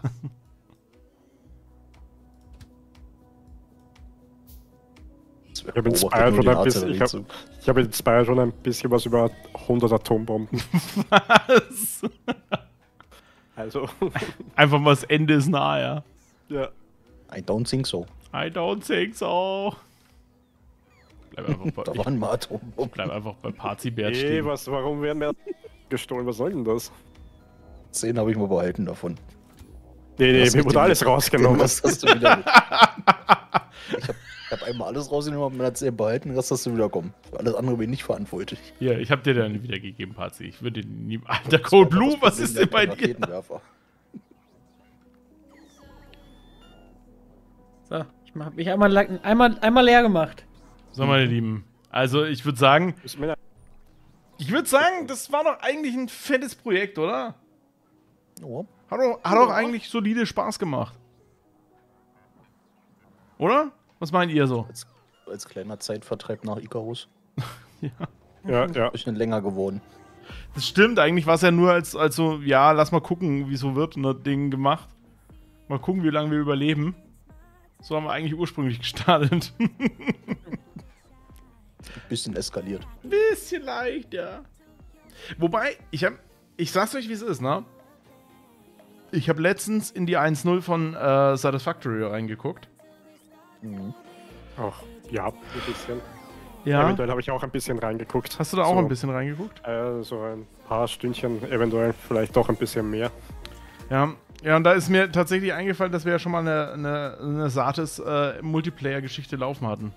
Das Ich habe in Spire schon ein bisschen, ich hab, ich hab in Spire schon ein bisschen was über hundert Atombomben. Was? Also, Einfach mal das Ende ist nah, ja. ja. I don't think so. I don't think so. Bleib einfach bei, Da ich waren mal Atombomben. bleib einfach bei Pazibert Ey, stehen. was, warum werden wir gestohlen? Was soll denn das? Zehn habe ich mal behalten davon. Nee, nee, Was mir mit wurde dem- alles rausgenommen. Den Rest hast du wieder. Ich habe hab einmal alles rausgenommen, hab mir das zehn behalten, den Rest hast du wieder kommen. Für alles andere bin ich nicht verantwortlich. Hier, ich hab dir deine wiedergegeben, Pazi. Ich würde den nie... Alter, Code Blue, was ist denn bei dir? Raketenwerfer. So, ich hab mich einmal, la- einmal, einmal leer gemacht. So, meine Lieben. Also, ich würde sagen, Ist mir- ich würde sagen, das war doch eigentlich ein fettes Projekt, oder? Oh. Hat doch, hat doch eigentlich solide Spaß gemacht. Oder? Was meint ihr so? Als, als kleiner Zeitvertreib nach Icarus. Ja, ja. Bisschen länger geworden. Das stimmt, eigentlich war es ja nur als, als so, ja, lass mal gucken, wie so wird, und das Ding gemacht. Mal gucken, wie lange wir überleben. So haben wir eigentlich ursprünglich gestartet. Bisschen eskaliert. Bisschen leicht, ja. Wobei, ich hab, ich sag's euch, wie es ist, ne? Ich habe letztens in die eins null von äh, Satisfactory reingeguckt. Mhm. Ach, ja, ein bisschen. Ja. Eventuell habe ich auch ein bisschen reingeguckt. Hast du da auch so, ein bisschen reingeguckt? Äh, so ein paar Stündchen, eventuell vielleicht doch ein bisschen mehr. Ja. Ja, und da ist mir tatsächlich eingefallen, dass wir ja schon mal eine, eine, eine Satis-Multiplayer-Geschichte laufen hatten.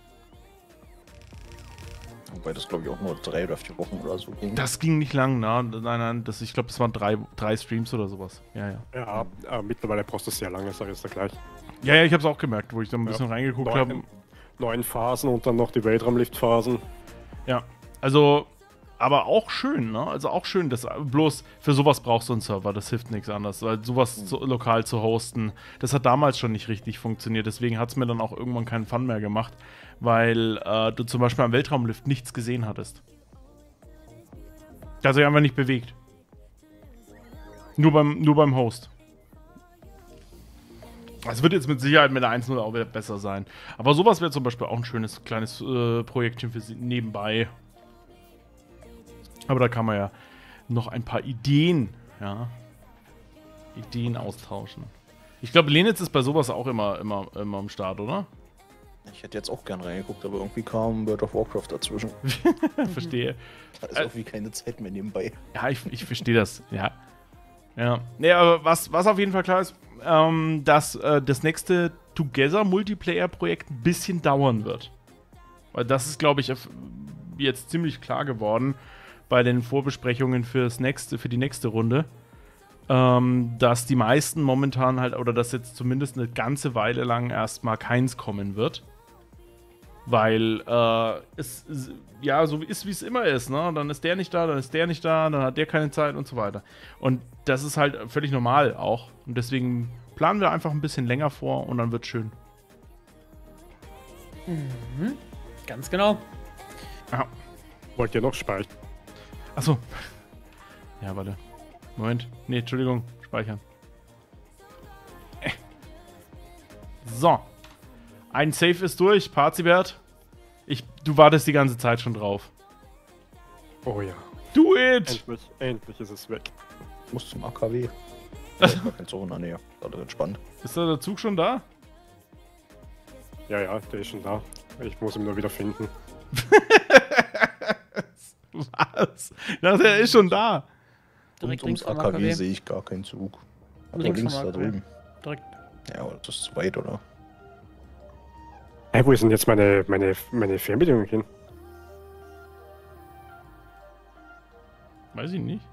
Wobei das glaube ich auch nur drei oder vier Wochen oder so ging. Das ging nicht lang, ne? Nein, nein, das, ich glaube, das waren drei, drei Streams oder sowas. Ja, ja. Ja, äh, mittlerweile brauchst du es sehr lange, sag ich jetzt gleich. Ja, ja, ich hab's auch gemerkt, wo ich da ein Ja. bisschen reingeguckt Neun- habe. Neun Phasen und dann noch die Weltraumlift-Phasen. Ja, also, aber auch schön, ne? Also auch schön, dass bloß für sowas brauchst du einen Server, das hilft nichts anderes, weil sowas zu, lokal zu hosten, das hat damals schon nicht richtig funktioniert, deswegen hat es mir dann auch irgendwann keinen Fun mehr gemacht, weil äh, du zum Beispiel am Weltraumlift nichts gesehen hattest. Der hat sich einfach nicht bewegt. Nur beim, nur beim Host. Es wird jetzt mit Sicherheit mit der eins null auch wieder besser sein. Aber sowas wäre zum Beispiel auch ein schönes kleines äh, Projektchen für sie nebenbei. Aber da kann man ja noch ein paar Ideen, ja, Ideen austauschen. Ich glaube, Lenitz ist bei sowas auch immer, immer, immer am Start, oder? Ich hätte jetzt auch gern reingeguckt, aber irgendwie kam World of Warcraft dazwischen. Verstehe. Da ist irgendwie keine Zeit mehr nebenbei. Ja, ich, ich verstehe das, ja. Ja, nee, aber was, was auf jeden Fall klar ist, ähm, dass äh, das nächste Together-Multiplayer-Projekt ein bisschen dauern wird. Weil das ist, glaube ich, auf- jetzt ziemlich klar geworden bei den Vorbesprechungen fürs nächste, für die nächste Runde, ähm, dass die meisten momentan halt, oder dass jetzt zumindest eine ganze Weile lang erstmal keins kommen wird. Weil äh, es ja so ist, wie es immer ist, ne? Dann ist der nicht da, dann ist der nicht da, dann hat der keine Zeit und so weiter. Und das ist halt völlig normal auch. Und deswegen planen wir einfach ein bisschen länger vor und dann wird's schön. Mhm. Ganz genau. Ja. Wollt ihr noch speichern? Achso. Ja, warte. Moment. Nee, Entschuldigung. Speichern. Äh. So. Ein Save ist durch. Parzibert. Ich, du wartest die ganze Zeit schon drauf. Oh ja. Do it! Endlich, endlich ist es weg. Ich muss zum A K W. Da ist gar kein Zug in der Nähe. Alles entspannt. Ist da der Zug schon da? Ja, ja, der ist schon da. Ich muss ihn nur wieder finden. Was? Ich dachte, er ist schon da. Direkt Und links ums vom A K W A K W. sehe ich gar keinen Zug. Aber Links links, vom da A K W. drüben. Direkt. Ja, aber das ist zu weit, oder? Hey, wo ist denn jetzt meine, meine, meine Fernbedienung hin? Weiß ich nicht.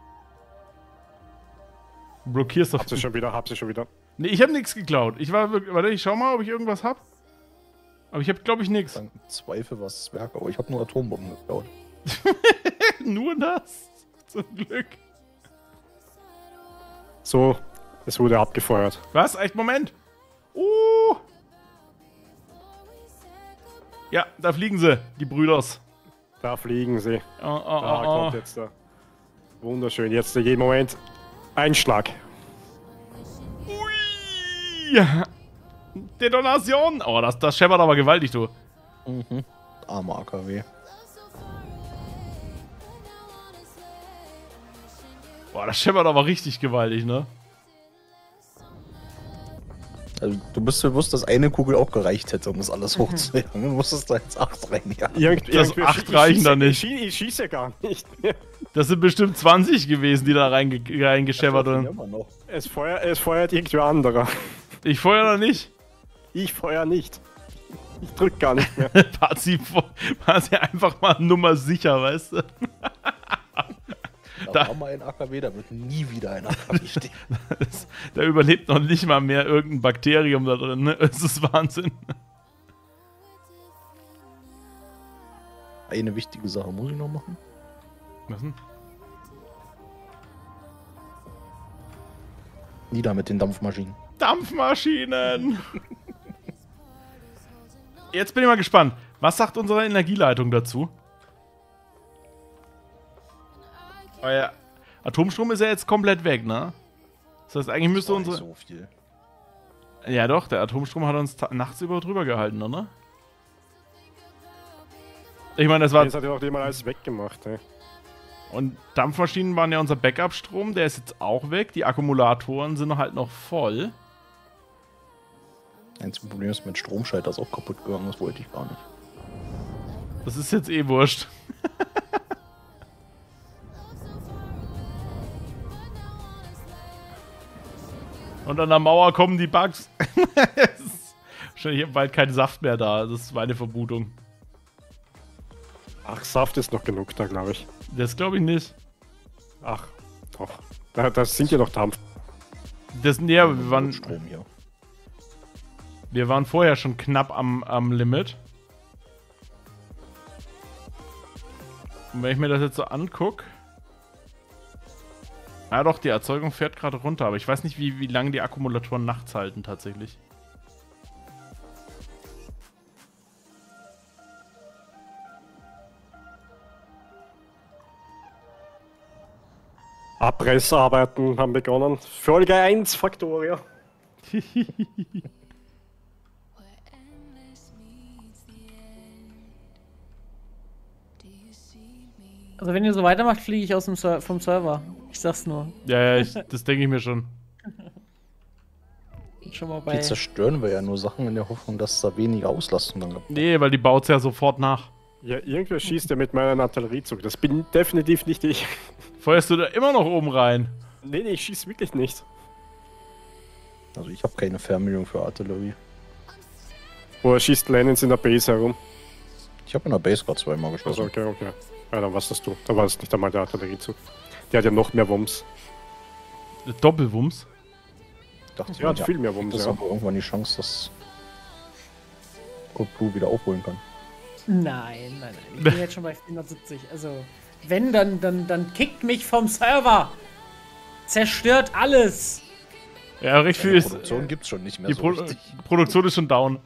Du blockierst doch. Hab sie schon wieder, hab sie schon wieder. Nee, ich habe nichts geklaut. Ich war wirklich. Warte, ich schau mal, ob ich irgendwas hab. Aber ich habe, glaube ich, nichts. Dann Zweifel was das Werk, aber ich habe nur Atombomben geklaut. Nur das. Zum Glück. So, es wurde abgefeuert. Was? Echt? Moment. Uh. Ja, da fliegen sie, die Brüders. Da fliegen sie. Oh, oh, Da oh, kommt oh. jetzt der. Wunderschön. Jetzt jeden Moment. Einschlag. Ui. Detonation. Oh, das, das scheppert aber gewaltig, du. Mhm. Armer A K W. Boah, das scheppert aber richtig gewaltig, ne? Also, du bist bewusst, dass eine Kugel auch gereicht hätte, um das alles hochzujagen. Du musstest da jetzt acht reinjagen. Irgend, Das irgendwie- acht ich reichen schieße- da nicht. Ich, schie- ich schieße gar nicht. Das sind bestimmt zwanzig gewesen, die da reinge reingescheppert Ja, sind. immer noch. Es feuert, es feuert irgendwer anderer. Ich feuer da nicht. Ich feuer nicht. Ich drück gar nicht mehr. Pazi war sie einfach mal Nummer sicher, weißt du? Da, Da- war mal ein A K W, da wird nie wieder ein A K W stehen. Das, da überlebt noch nicht mal mehr irgendein Bakterium da drin, ne? Es ist Wahnsinn. Eine wichtige Sache muss ich noch machen. Was denn? Nieder mit den Dampfmaschinen. Dampfmaschinen! Jetzt bin ich mal gespannt. Was sagt unsere Energieleitung dazu? Euer Atomstrom ist ja jetzt komplett weg, ne? Das heißt, eigentlich müsste Das war nicht unsere... so viel. Ja doch, der Atomstrom hat uns ta- nachts über drüber gehalten, oder? Ich meine, das war... Jetzt hat ja noch jemand alles weggemacht. Ey. Und Dampfmaschinen waren ja unser Backup-Strom, der ist jetzt auch weg. Die Akkumulatoren sind halt noch voll. Einziges Problem ist, mein Stromschalter ist auch kaputt gegangen, das wollte ich gar nicht. Das ist jetzt eh wurscht. Und an der Mauer kommen die Bugs. Es ist wahrscheinlich bald kein Saft mehr da. Das ist meine Vermutung. Ach, Saft ist noch genug da, glaube ich. Das glaube ich nicht. Ach, doch. Da, das sind ja noch Dampf. Das, ja, wir waren, Strom hier. wir waren vorher schon knapp am, am Limit. Und wenn ich mir das jetzt so angucke. Ja doch, die Erzeugung fährt gerade runter, aber ich weiß nicht, wie, wie lange die Akkumulatoren nachts halten tatsächlich. Abrissarbeiten haben begonnen. Folge eins, Faktoria. Where endless meets the end. Do you see me? Also wenn ihr so weitermacht, fliege ich aus dem Ser vom Server. Ich sag's nur. Ja, ja, ich, das denke ich mir schon. Bin schon mal bei. Hier zerstören wir ja nur Sachen in der Hoffnung, dass da weniger Auslastung dann gibt. Nee, weil die baut's ja sofort nach. Ja, irgendwer schießt ja mit meinem Artilleriezug. Das bin definitiv nicht ich. Feuerst du da immer noch oben rein? Nee, nee, ich schieß wirklich nicht. Also ich habe keine Fernbedienung für Artillerie. Oder schießt Lennons in der Base herum. Ich habe in der Base gerade zweimal geschossen. Also, okay, okay. Ja, dann warst das du. Da war es nicht einmal der Artilleriezug. Der hat ja noch mehr Wumms. Doppelwumms? Ich dachte, Ja, hat ja, viel mehr Wumms, das ist ja. aber irgendwann die Chance, dass Code Blue wieder aufholen kann. Nein, nein, nein. Ich bin jetzt schon bei vierhundertsiebzig. Also, wenn, dann, dann, dann kickt mich vom Server. Zerstört alles. Ja, recht viel Die ist. Produktion gibt's schon nicht mehr Die so Pro richtig. Produktion ist schon down.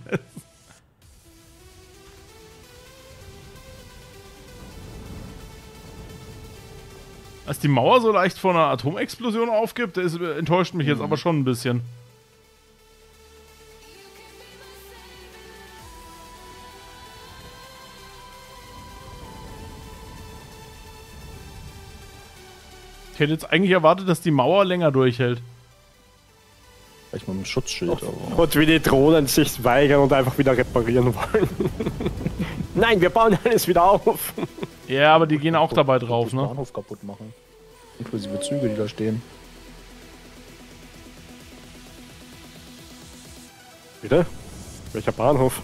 Als die Mauer so leicht vor einer Atomexplosion aufgibt, das enttäuscht mich jetzt aber schon ein bisschen. Ich hätte jetzt eigentlich erwartet, dass die Mauer länger durchhält. Vielleicht mal mit dem Schutzschild, aber. Und wie die Drohnen sich weigern und einfach wieder reparieren wollen. Nein, wir bauen alles wieder auf. Ja, aber die gehen auch dabei drauf, Den ne? Bahnhof kaputt machen. Inklusive Züge, die da stehen. Bitte? Welcher Bahnhof?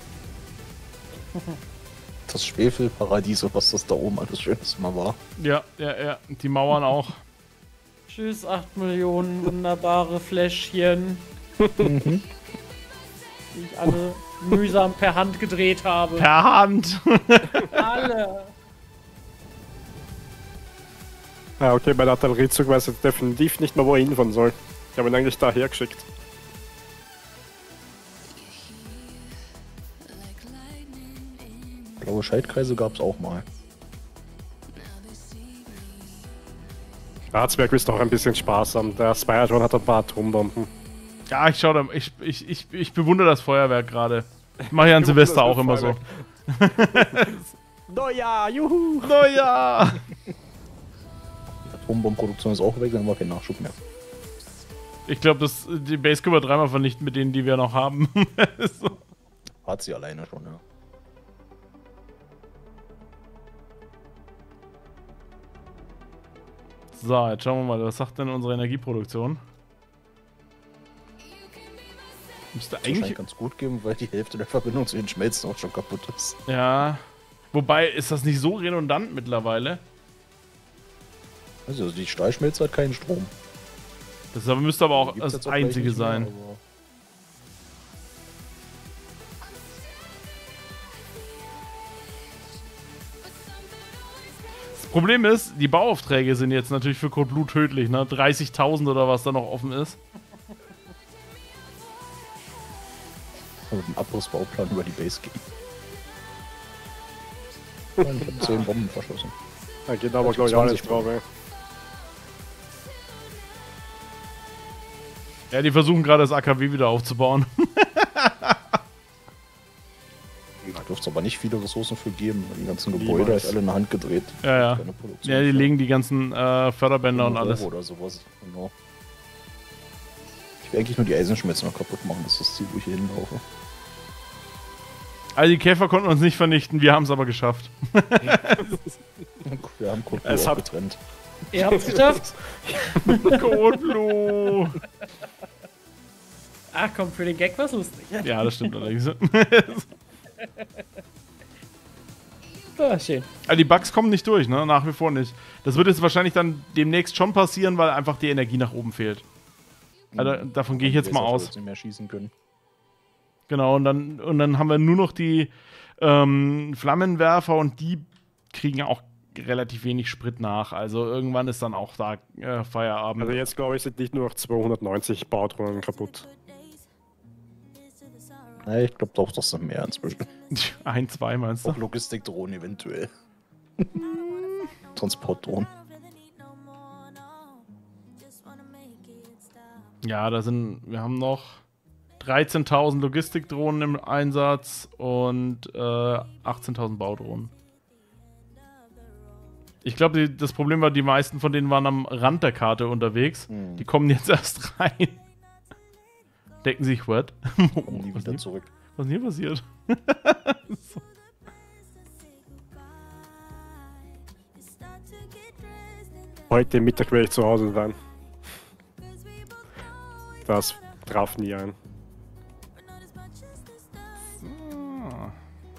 Das Schwefelparadies, was das da oben alles Schönes mal war. Ja, ja, ja. Die Mauern auch. Tschüss, acht Millionen wunderbare Fläschchen. Die ich alle mühsam per Hand gedreht habe. Per Hand. Alle. Ah, okay, bei der Artilleriezug weiß ich definitiv nicht mehr, wo er hinfahren soll. Ich habe ihn eigentlich daher geschickt. Blaue Schaltkreise gab's auch mal. Ratsberg ist doch ein bisschen sparsam. Der Spyadron hat ein paar Atombomben. Ja, ich schau da, ich, ich, ich, ich bewundere das Feuerwerk gerade. Ich mache ja an Silvester auch immer so. Neujahr, juhu! Neujahr! Atombombenproduktion ist auch weg, dann haben wir keinen Nachschub mehr. Ich glaube, die Base können wir dreimal vernichten mit denen, die wir noch haben. So. Hat sie alleine schon, ja. So, jetzt schauen wir mal, was sagt denn unsere Energieproduktion? Müsste Das scheint eigentlich. ganz gut geben, weil die Hälfte der Verbindung zu den Schmelzen auch schon kaputt ist. Ja. Wobei, ist das nicht so redundant mittlerweile? Also die Stahlschmelze hat keinen Strom. Das aber müsste aber auch Gibt's das jetzt gleich einzige nicht mehr, sein. aber- Das Problem ist, die Bauaufträge sind jetzt natürlich für Code Blue tödlich, ne? dreißigtausend oder was da noch offen ist. Und den Abrissbauplan über die Base gehen. Nein, ich hab zehn Bomben verschossen. Da geht aber, Also glaube ich, auch zwanzig nicht drauf, ey. Ja, die versuchen gerade das A K W wieder aufzubauen. Da dürfte es aber nicht viele Ressourcen für geben, weil die ganzen Niemals. Gebäude ist alle in der Hand gedreht. Ja, ja. Keine Produktion Ja, die für legen die ganzen äh, Förderbänder und Euro alles. Oder sowas. Genau. Ich will eigentlich nur die Eisenschmelze noch kaputt machen, das ist das Ziel, wo ich hier hinlaufe. Also die Käfer konnten uns nicht vernichten, wir haben es aber geschafft. Wir haben Code Es Blue auch hat- getrennt. Ihr habt's geschafft? Code Blue! Ach komm, für den Gag war's lustig. Ja, das stimmt allerdings. Ah, schön. Also die Bugs kommen nicht durch, ne? Nach wie vor nicht. Das wird jetzt wahrscheinlich dann demnächst schon passieren, weil einfach die Energie nach oben fehlt. Also, davon gehe ich jetzt mal aus. Nicht mehr schießen können. Genau, und dann, und dann haben wir nur noch die ähm, Flammenwerfer und die kriegen auch relativ wenig Sprit nach. Also irgendwann ist dann auch da äh, Feierabend. Also jetzt, glaube ich, sind nicht nur noch zweihundertneunzig Baudrohnen kaputt. Nein, ich glaube doch, das sind mehr inzwischen. Ein, zwei meinst du? Auch Logistikdrohnen eventuell. Transportdrohnen. Ja, da sind, wir haben noch dreizehntausend Logistikdrohnen im Einsatz und äh, achtzehntausend Baudrohnen. Ich glaube, das Problem war, die meisten von denen waren am Rand der Karte unterwegs. Hm. Die kommen jetzt erst rein. Denken sich, what? Kommen die was, wieder hier, zurück. was hier passiert? So. Heute Mittag werde ich zu Hause sein. Das traf nie ein. Ah.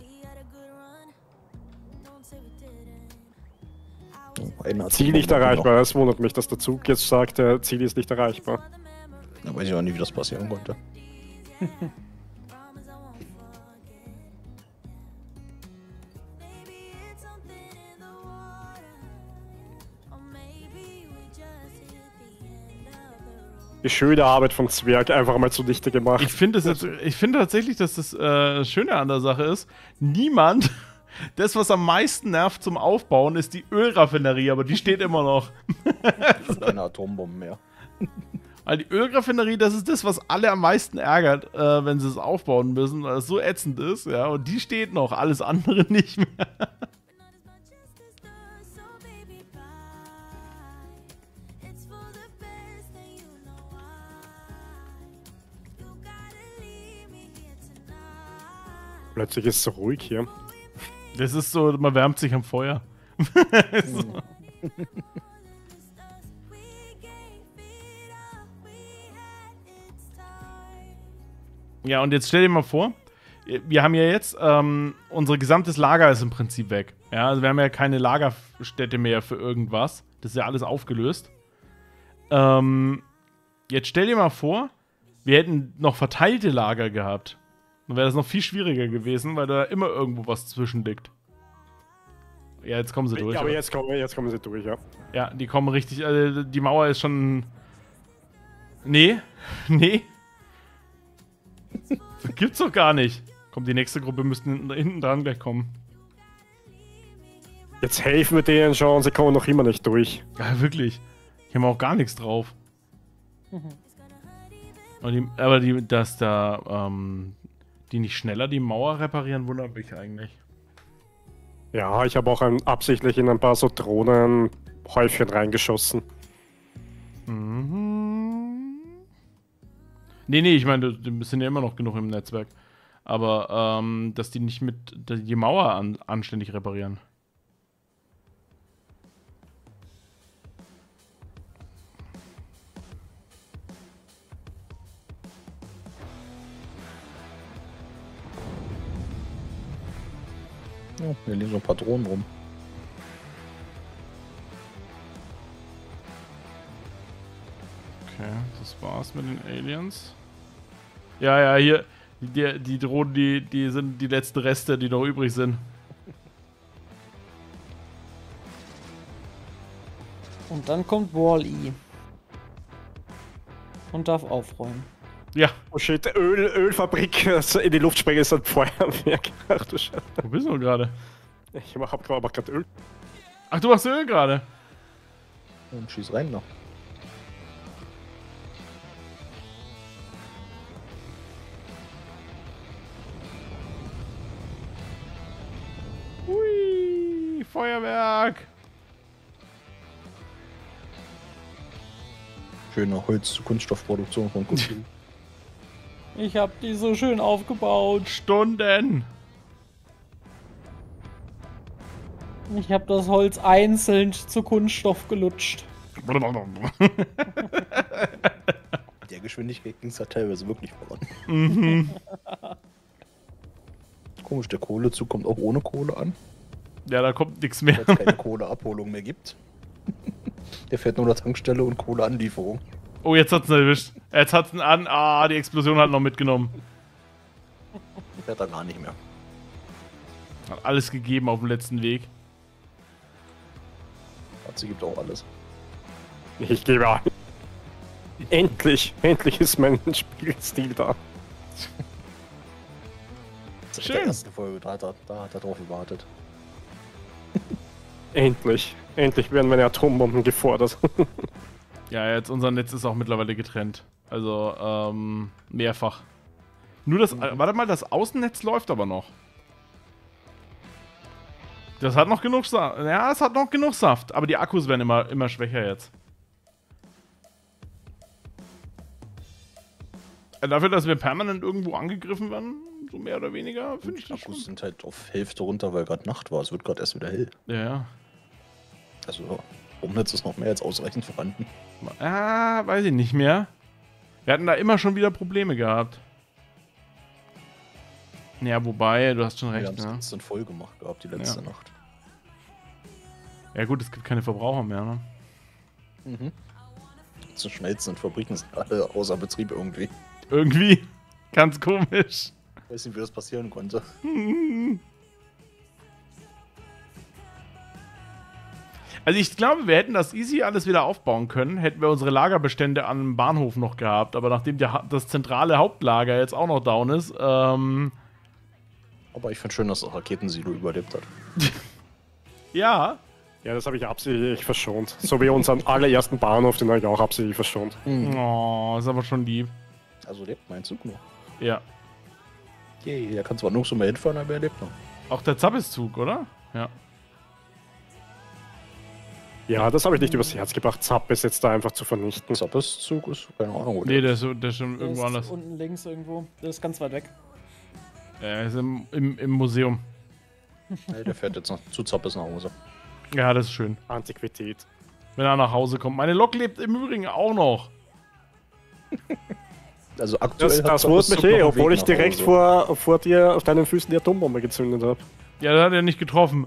Oh, einer hat Ziel nicht noch- erreichbar. Es wundert mich, dass der Zug jetzt sagt, der Ziel ist nicht erreichbar. Da weiß ich auch nicht, wie das passieren konnte. die schöne Arbeit von Zwerg einfach mal zunichte gemacht. Ich finde find tatsächlich, dass das äh, Schöne an der Sache ist, niemand, das, was am meisten nervt zum Aufbauen, ist die Ölraffinerie, aber die steht immer noch. Keine Atombomben mehr. Weil die Ölraffinerie, das ist das, was alle am meisten ärgert, äh, wenn sie es aufbauen müssen, weil es so ätzend ist, ja, und die steht noch, alles andere nicht mehr. Plötzlich ist es so ruhig hier. Das ist so, man wärmt sich am Feuer. So. Ja, und jetzt stell dir mal vor, wir haben ja jetzt, ähm, unser gesamtes Lager ist im Prinzip weg. Ja, also wir haben ja keine Lagerstätte mehr für irgendwas. Das ist ja alles aufgelöst. Ähm, jetzt stell dir mal vor, wir hätten noch verteilte Lager gehabt. Dann wäre das noch viel schwieriger gewesen, weil da immer irgendwo was zwischen liegt. Ja, jetzt kommen sie durch. Ja, aber oder? jetzt kommen, jetzt kommen sie durch, ja. Ja, die kommen richtig, äh, die Mauer ist schon... Nee, nee. Das gibt's doch gar nicht. Komm, die nächste Gruppe müsste hinten, hinten dran gleich kommen. Jetzt helfen wir denen schon, sie kommen noch immer nicht durch. Ja, wirklich. Hier haben wir auch gar nichts drauf. Aber, die, aber die, dass da, ähm, die nicht schneller die Mauer reparieren, wundert mich eigentlich. Ja, ich habe auch ein, absichtlich in ein paar so Drohnenhäufchen reingeschossen. Mhm. Nee, nee, ich meine, die sind ja immer noch genug im Netzwerk. Aber, ähm, dass die nicht mit die Mauer an, anständig reparieren. Ja, hier liegen so ein paar Drohnen rum. Okay, das war's mit den Aliens. Ja, ja, hier, die, die Drohnen, die, die sind die letzten Reste, die noch übrig sind. Und dann kommt Wall-E. Und darf aufräumen. Ja. Oh shit, Öl, Ölfabrik also in die Luft sprengen ist ein Feuerwerk. Ach du Scheiße. Wo bist du gerade? Ich hab gerade gerade Öl. Ach, du machst Öl gerade. Und schieß rein noch. Hui, Feuerwerk. Schöne Holz-Kunststoffproduktion von Kunden. Ich hab die so schön aufgebaut. Stunden. Ich hab das Holz einzeln zu Kunststoff gelutscht. Der Geschwindigkeit ging es halt teilweise wirklich voran. Mhm. Komisch, der Kohlezug kommt auch ohne Kohle an, Ja, da kommt nichts mehr. weil es keine Kohleabholung mehr gibt. Der fährt nur nach Tankstelle und Kohleanlieferung. Oh, jetzt hat's ihn erwischt. Jetzt hat's ihn an. Ah, die Explosion hat noch mitgenommen. Fährt er gar nicht mehr. Hat alles gegeben auf dem letzten Weg. Sie gibt auch alles. Ich gebe an. Endlich, endlich ist mein Spielstil da. Seit Schön. der ersten Folge, da hat er, da hat er drauf gewartet. Endlich, endlich werden meine Atombomben gefordert. Ja, jetzt unser Netz ist auch mittlerweile getrennt. Also, ähm, mehrfach. Nur das, äh, warte mal, das Außennetz läuft aber noch. Das hat noch genug Saft. Ja, es hat noch genug Saft. Aber die Akkus werden immer, immer schwächer jetzt. Äh, Dafür, dass wir permanent irgendwo angegriffen werden, so mehr oder weniger, finde ich Die das schon. Akkus sind halt auf Hälfte runter, weil gerade Nacht war. Es wird gerade erst wieder hell. Ja, ja. Also, Stromnetz ist noch mehr als ausreichend vorhanden. Ah, weiß ich nicht mehr. Wir hatten da immer schon wieder Probleme gehabt. Ja, wobei, du hast schon Wir recht, haben es ne? instant voll gemacht gehabt, die letzte Ja. Nacht. Ja gut, es gibt keine Verbraucher mehr, ne? Mhm. Zu Schmelzen und Fabriken sind alle außer Betrieb irgendwie. Irgendwie. Ganz komisch. Ich weiß nicht, wie das passieren konnte. Also ich glaube, wir hätten das easy alles wieder aufbauen können, hätten wir unsere Lagerbestände am Bahnhof noch gehabt. Aber nachdem der, Ha- das zentrale Hauptlager jetzt auch noch down ist, ähm, Aber ich finde schön, dass das Raketensilo überlebt hat. ja, Ja, das habe ich absichtlich verschont. So wie unseren allerersten Bahnhof, den habe ich auch absichtlich verschont. oh, ist aber schon lieb. Also lebt mein Zug noch. Ja, Yay, der kann zwar nur so mehr hinfahren, aber er lebt noch. auch der Zappeszug, oder? Ja. Ja, das habe ich nicht übers Herz gebracht, Zappes jetzt da einfach zu vernichten. Zappes Zug ist, keine Ahnung, wo Nee, der der ist, der ist schon Der irgendwo ist anders. unten links irgendwo. Der ist ganz weit weg. Er ist im, im, im Museum. Nee, der fährt jetzt noch zu Zappes nach Hause. Ja, das ist schön. Antiquität. Wenn er nach Hause kommt. Meine Lok lebt im Übrigen auch noch. Also aktuell Das, hat das Zappes wundert mich Zug noch eh, einen obwohl Weg ich nach direkt Hause. vor, vor dir auf deinen Füßen die Atombombe gezündet habe. Ja, das hat er nicht getroffen.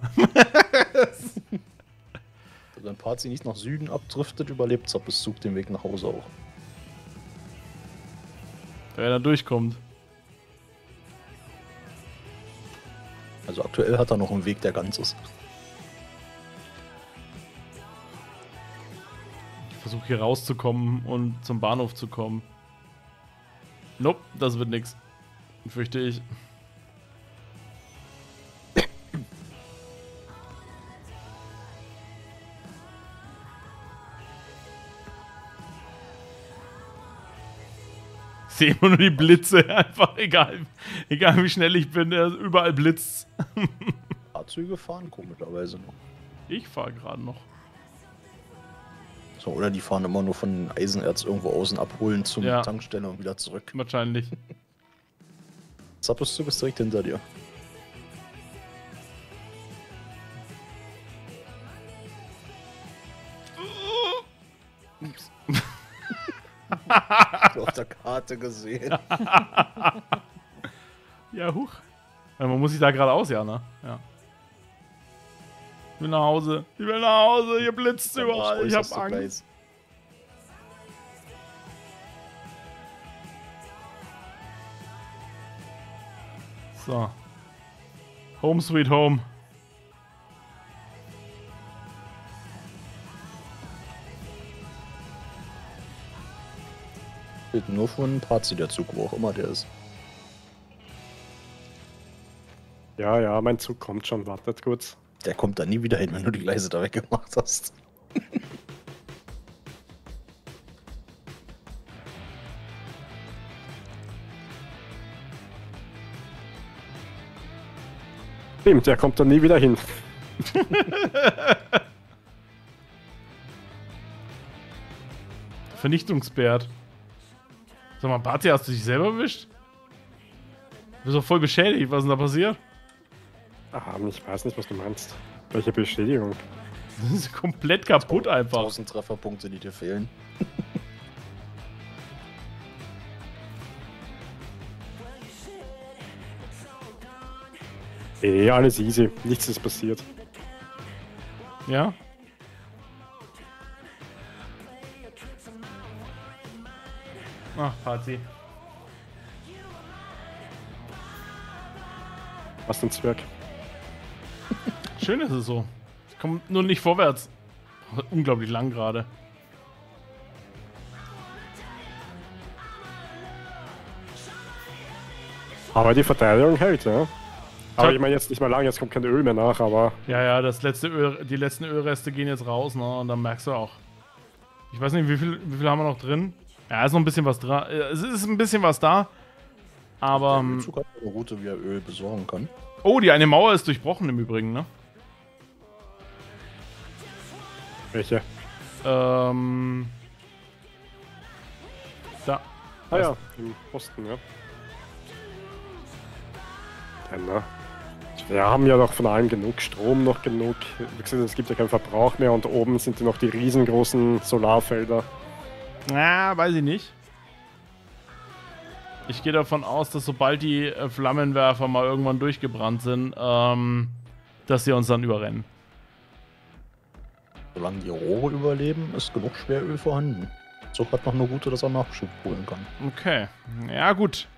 Wenn Parzi nicht nach Süden abdriftet, überlebt Zappes Zug den Weg nach Hause auch. Wenn er durchkommt. Also aktuell hat er noch einen Weg, der ganz ist. Ich versuche hier rauszukommen und zum Bahnhof zu kommen. Nope, das wird nix. Fürchte ich. Ich sehe immer nur die Blitze, einfach egal, egal wie schnell ich bin, er- überall blitzt. Fahrzeuge fahren komischerweise noch. Ich fahre gerade noch. So, oder die fahren immer nur von Eisenerz irgendwo außen abholen zum Ja. Tankstelle und wieder zurück. Wahrscheinlich. Zappes Zug ist direkt hinter dir. Auf der Karte gesehen. Ja, huch. Ja, man muss sich da geradeaus, ja, ne? Ja. Ich will nach Hause. Ich will nach Hause. Hier blitzt überall. Ich hab Äußerste Angst. Gleis. So. Home sweet home. Fehlt nur von Parzi der Zug, wo auch immer der ist. Ja, ja, mein Zug kommt schon, wartet kurz. Der kommt da nie wieder hin, wenn du die Gleise da weggemacht hast. Stimmt, der kommt da nie wieder hin. Vernichtungsbärt. Sag mal, Bati, hast du dich selber erwischt? Du bist doch voll beschädigt. Was ist denn da passiert? Ah, ich weiß nicht, was du meinst. Welche Beschädigung? Das ist komplett kaputt einfach. tausend Trefferpunkte, die dir fehlen. Eh, alles easy. Nichts ist passiert. Ja? Ach, Party. Was denn Zwerg? Schön ist es so. Ich komme nur nicht vorwärts. Unglaublich lang gerade. Aber die Verteidigung hält, ja. Aber Tja. ich meine jetzt nicht mal lang, jetzt kommt kein Öl mehr nach, aber Ja, ja, das letzte Öl, die letzten Ölreste gehen jetzt raus, ne? Und dann merkst du auch. Ich weiß nicht, wie viel, wie viel haben wir noch drin? Ja, ist noch ein bisschen was dran. Es ist ein bisschen was da. Aber. Der ähm, Zug hat eine Route, wie er Öl besorgen kann. Oh, die eine Mauer ist durchbrochen im Übrigen, ne? welche? Ähm. Da. Ah ja, im Osten, ja. Ja, na. Wir haben ja noch von allem genug, Strom noch genug. Wie gesagt, es gibt ja keinen Verbrauch mehr und oben sind ja noch die riesengroßen Solarfelder. Na, weiß ich nicht. Ich gehe davon aus, dass sobald die äh, Flammenwerfer mal irgendwann durchgebrannt sind, ähm, dass sie uns dann überrennen. Solange die Rohre überleben, ist genug Schweröl vorhanden. Der Zug hat noch eine Route, dass er Nachschub holen kann. Okay. Ja, gut.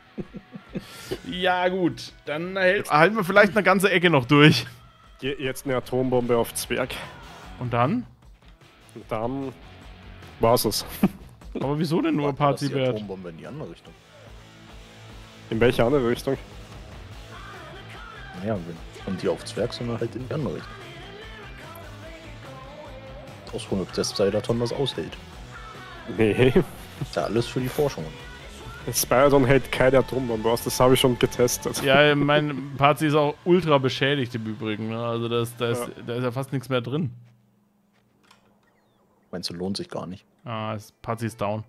Ja, gut. Dann hält, halten wir vielleicht eine ganze Ecke noch durch. Je- Jetzt eine Atombombe auf Zwerg. Und dann? Und dann war's es. Aber wieso denn nur Warten wir, dass die Partybert? Atombombe in die andere Richtung. In welche andere Richtung? Naja, wenn von dir aufs Werk, sondern halt in die andere Richtung. Ausruhen, ob das Cybertron das aushält. Nee. Ist ja alles für die Forschung. Spider-Man hält keine Atombombe aus, das habe ich schon getestet. Ja, mein Party ist auch ultra beschädigt im Übrigen. Ne? Also das, da, ist, Ja. da ist ja fast nichts mehr drin. Meinst du, lohnt sich gar nicht? Ah, das Party ist down.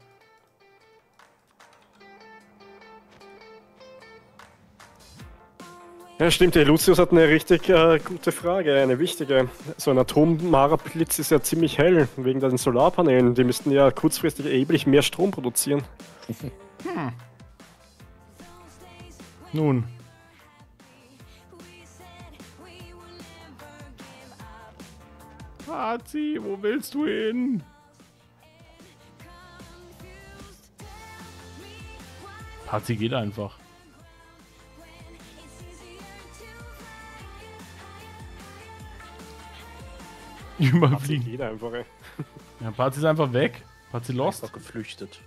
Ja, stimmt, der Lucius hat eine richtig äh, gute Frage, eine wichtige. So ein Atommara-Blitz ist ja ziemlich hell, wegen den Solarpanelen. Die müssten ja kurzfristig erheblich mehr Strom produzieren. Nun. Party, wo willst du hin? Party geht einfach. Überfliegen. Geht einfach, ey. Ja, Party ist einfach weg. Party lost. Einfach geflüchtet.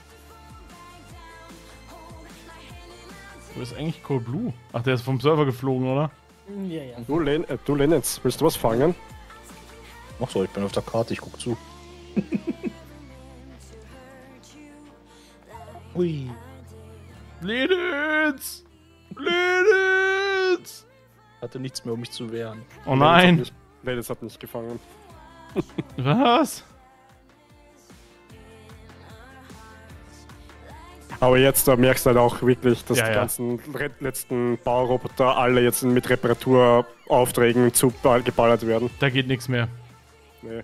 Wo ist eigentlich Cold Blue? Ach, der ist vom Server geflogen, oder? Ja, ja. Du, Len äh, du Lenitz, willst du was fangen? Ach so, ich bin auf der Karte, ich guck zu. Ui. Lenitz! Lenitz! Hatte nichts mehr, um mich zu wehren. Oh nein! Lenitz hat nicht, Lenitz hat nicht gefangen. Was? Aber jetzt da merkst du halt auch wirklich, dass Ja, die ja. ganzen re- letzten Bauroboter alle jetzt mit Reparaturaufträgen zu ba- geballert werden. Da geht nichts mehr. Nee.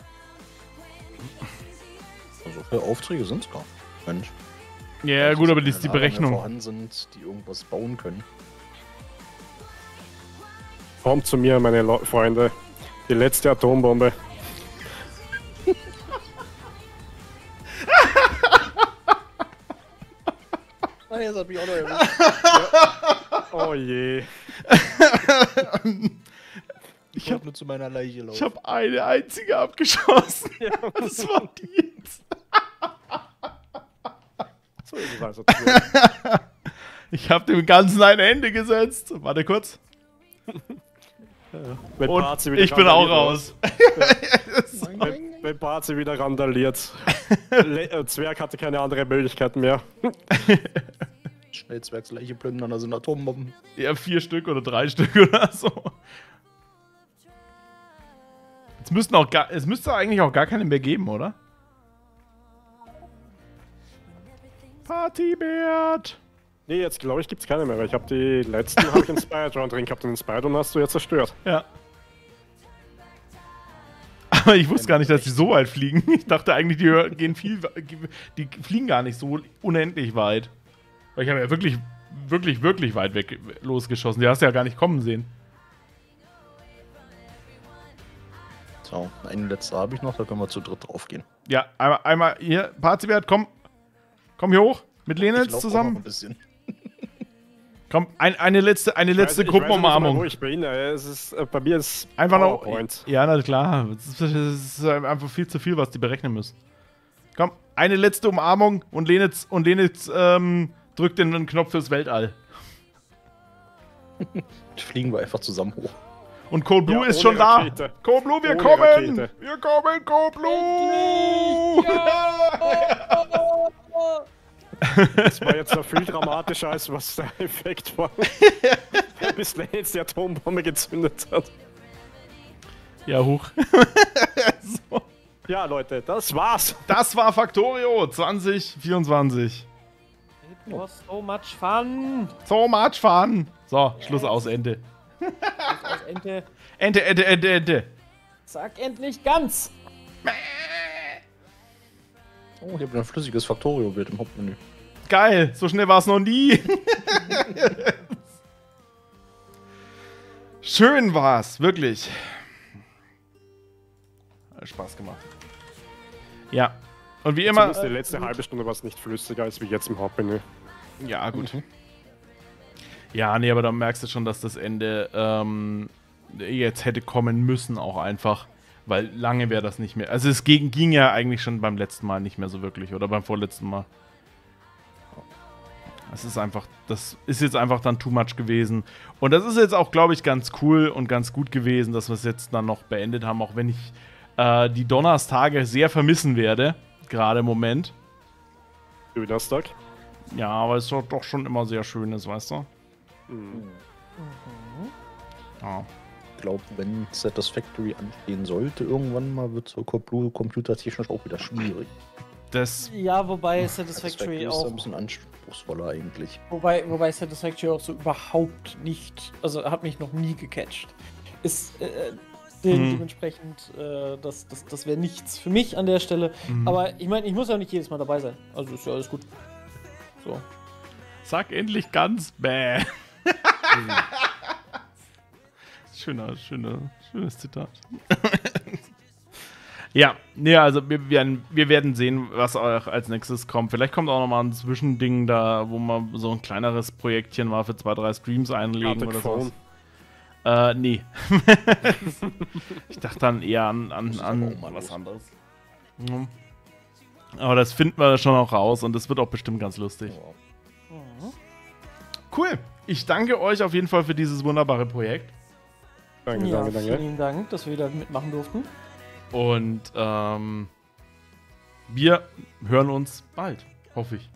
Also viele Aufträge sind's gar nicht. Mensch. Ja, Also, gut, aber wenn das ist die Lager mehr Berechnung. vorhanden sind, die irgendwas bauen können. Kommt zu mir, meine Le Freunde. Die letzte Atombombe. Ah, jetzt hat mich auch noch erwischt. Oh je. Ich hab nur zu meiner Leiche laufen. Ich habe eine einzige abgeschossen. Das war die jetzt. So ist es also. Ich habe dem Ganzen ein Ende gesetzt. Warte kurz. Wenn Und Barzi wieder ich bin auch randaliert, raus. Wenn, wenn Barzi wieder randaliert. Le äh, Zwerg hatte keine andere Möglichkeit mehr. Schnell Zwergsleiche plündern, da sind Atombomben. Ja, vier Stück oder drei Stück oder so. Jetzt müssten auch gar, es müsste eigentlich auch gar keine mehr geben, oder? Partybert! Nee, jetzt glaube ich gibt's keine mehr, weil ich habe die letzten habe ich in Spider-Man drin gehabt und den Spider hast du jetzt zerstört. Ja. Aber ich wusste gar nicht, dass die so weit fliegen. Ich dachte eigentlich, die hör- gehen viel, die fliegen gar nicht so unendlich weit. Weil ich habe ja wirklich, wirklich, wirklich weit weg losgeschossen. Die hast du ja gar nicht kommen sehen. So, eine letzte habe ich noch, da können wir zu dritt drauf gehen. Ja, einmal, einmal hier, Partybert, komm. Komm hier hoch. Mit Ich Lenitz lauf auch noch zusammen. ein bisschen. Komm, ein, eine letzte, eine letzte Ich weiß- ich weiß nicht mal, Gruppenumarmung. wo ich bin. äh, Es ist, äh, bei mir ist Einfach noch. PowerPoint. Ja, na klar. Es ist, es ist einfach viel zu viel, was die berechnen müssen. Komm, eine letzte Umarmung und Lenitz, und Lenitz ähm, drückt den Knopf fürs Weltall. Fliegen wir einfach zusammen hoch. Und Cold Blue Ja, ist ohne schon da. Rakete. Cold Blue, wir Ohne kommen. Rakete. Wir kommen, Cold Blue. Das war jetzt noch viel dramatischer, als was der Effekt war. Bis Lenz die Atombombe gezündet hat. Ja, hoch. So. Ja, Leute, das war's. Das war Factorio zwanzig vierundzwanzig. It was so much fun. So much fun. So, Schluss aus, Ende. Aus Ente. Ente, Ente, Ente, Ente. Sag endlich ganz. Oh, ich habe ein flüssiges Factorio-Bild im Hauptmenü. Geil, so schnell war es noch nie. Schön war's, wirklich. Hat Spaß gemacht. Ja, und wie immer. Zumindest die letzte halbe Stunde war es nicht flüssiger als wie jetzt im Hauptmenü. Ja, gut. Ja, nee, aber da merkst du schon, dass das Ende ähm, jetzt hätte kommen müssen, auch einfach. Weil lange wäre das nicht mehr. Also es ging, ging ja eigentlich schon beim letzten Mal nicht mehr so wirklich. Oder beim vorletzten Mal. Das ist einfach, das ist jetzt einfach dann too much gewesen. Und das ist jetzt auch, glaube ich, ganz cool und ganz gut gewesen, dass wir es jetzt dann noch beendet haben. Auch wenn ich äh, die Donnerstage sehr vermissen werde. Gerade im Moment. Donnerstag. Ja, aber es ist doch, doch schon immer sehr schönes, weißt du? Mhm. Ja. Ich glaube, wenn Satisfactory anstehen sollte, irgendwann mal wird so computertechnisch auch wieder schwierig. Das, Ja, wobei Satisfactory ist auch. ein bisschen anspruchsvoller eigentlich. Wobei, wobei Satisfactory auch so überhaupt nicht. Also hat mich noch nie gecatcht. Ist äh, de Mhm. dementsprechend, äh, das, das, das wäre nichts für mich an der Stelle. Mhm. Aber ich meine, ich muss ja nicht jedes Mal dabei sein. Also ist ja alles gut. So. sag endlich ganz bäh. Schöner, schöner, schönes Zitat. Ja, nee, also wir werden, wir werden sehen, was auch als nächstes kommt. Vielleicht kommt auch nochmal ein Zwischending da, wo man so ein kleineres Projektchen mal für zwei, drei Streams einlegen oder so. Äh, nee. Ich dachte dann eher an, an, ist an aber auch mal was los. anderes. Mhm. Aber das finden wir schon auch raus und das wird auch bestimmt ganz lustig. Cool. Ich danke euch auf jeden Fall für dieses wunderbare Projekt. Danke, Ja, danke, danke. vielen Dank, dass wir wieder mitmachen durften. Und ähm, wir hören uns bald, hoffe ich.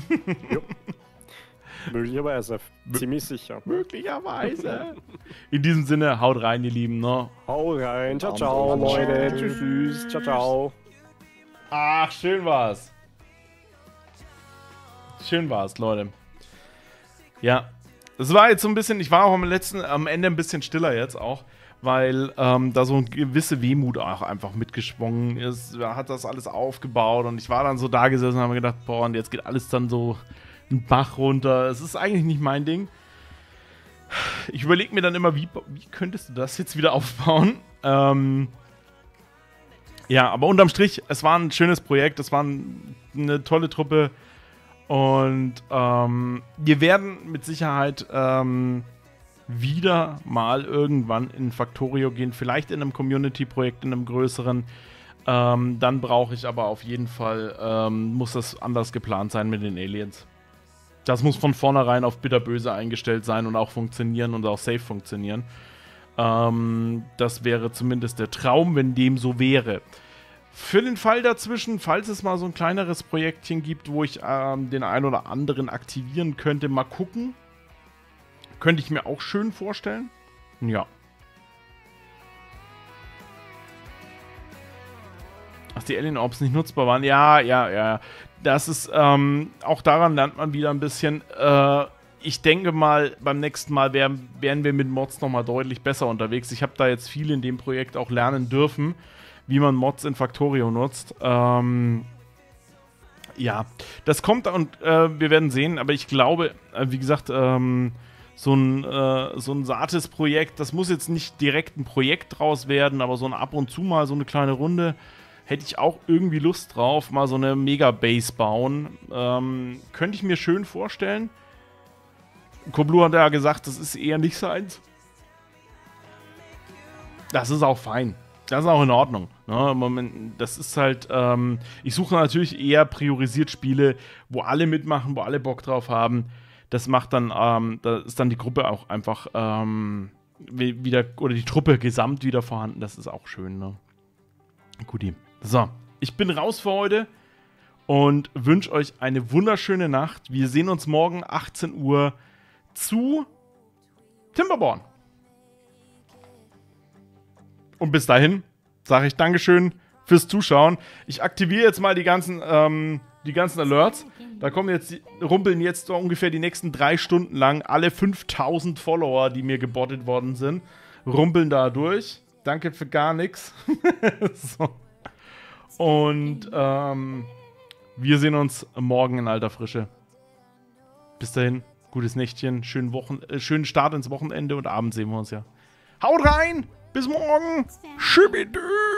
Möglicherweise. Ziemlich sicher. Möglicherweise. In diesem Sinne, haut rein, ihr Lieben. Ne? Hau rein. Ciao, ciao, Leute. Tschüss, tschüss. Ciao, ciao. Ach, schön war's. Schön war's, Leute. Ja, es war jetzt so ein bisschen, ich war auch am letzten, am Ende ein bisschen stiller jetzt auch, weil ähm, da so eine gewisse Wehmut auch einfach mitgeschwungen ist. Er hat das alles aufgebaut und ich war dann so da gesessen und habe mir gedacht, boah, und jetzt geht alles dann so einen Bach runter. Es ist eigentlich nicht mein Ding. Ich überlege mir dann immer, wie, wie könntest du das jetzt wieder aufbauen? Ähm, ja, aber unterm Strich, es war ein schönes Projekt, es war ein, eine tolle Truppe. Und ähm, wir werden mit Sicherheit ähm, wieder mal irgendwann in Factorio gehen. Vielleicht in einem Community-Projekt, in einem größeren. Ähm, dann brauche ich aber auf jeden Fall, ähm, muss das anders geplant sein mit den Aliens. Das muss von vornherein auf bitterböse eingestellt sein und auch funktionieren und auch safe funktionieren. Ähm, das wäre zumindest der Traum, wenn dem so wäre. Für den Fall dazwischen, falls es mal so ein kleineres Projektchen gibt, wo ich ähm, den einen oder anderen aktivieren könnte, mal gucken. Könnte ich mir auch schön vorstellen. Ja. Ach, die Alien Orbs nicht nutzbar waren. Ja, ja, ja. Das ist, ähm, auch daran lernt man wieder ein bisschen. Äh, ich denke mal, beim nächsten Mal wär, wären wir mit Mods nochmal deutlich besser unterwegs. Ich habe da jetzt viel in dem Projekt auch lernen dürfen, wie man Mods in Factorio nutzt. Ähm, ja, das kommt und äh, wir werden sehen, aber ich glaube, äh, wie gesagt, ähm, so ein, äh, so ein Satis-Projekt, das muss jetzt nicht direkt ein Projekt draus werden, aber so ein ab und zu mal so eine kleine Runde, hätte ich auch irgendwie Lust drauf, mal so eine Mega-Base bauen. Ähm, könnte ich mir schön vorstellen. Koblu hat ja gesagt, das ist eher nicht seins. Das ist auch fein. Das ist auch in Ordnung. Ne? Moment, das ist halt, ähm, ich suche natürlich eher priorisiert Spiele, wo alle mitmachen, wo alle Bock drauf haben. Das macht dann, ähm, da ist dann die Gruppe auch einfach ähm, wieder, oder die Truppe gesamt wieder vorhanden. Das ist auch schön, ne? Guti. So, ich bin raus für heute und wünsche euch eine wunderschöne Nacht. Wir sehen uns morgen achtzehn Uhr zu Timberborn. Und bis dahin sage ich Dankeschön fürs Zuschauen. Ich aktiviere jetzt mal die ganzen, ähm, die ganzen Alerts. Da kommen jetzt, rumpeln jetzt so ungefähr die nächsten drei Stunden lang alle fünftausend Follower, die mir gebottet worden sind, rumpeln da durch. Danke für gar nichts. So. Und ähm, wir sehen uns morgen in alter Frische. Bis dahin, gutes Nächtchen, schönen, Wochen äh, schönen Start ins Wochenende und abends sehen wir uns ja. Haut rein! Bis morgen! Schibidü!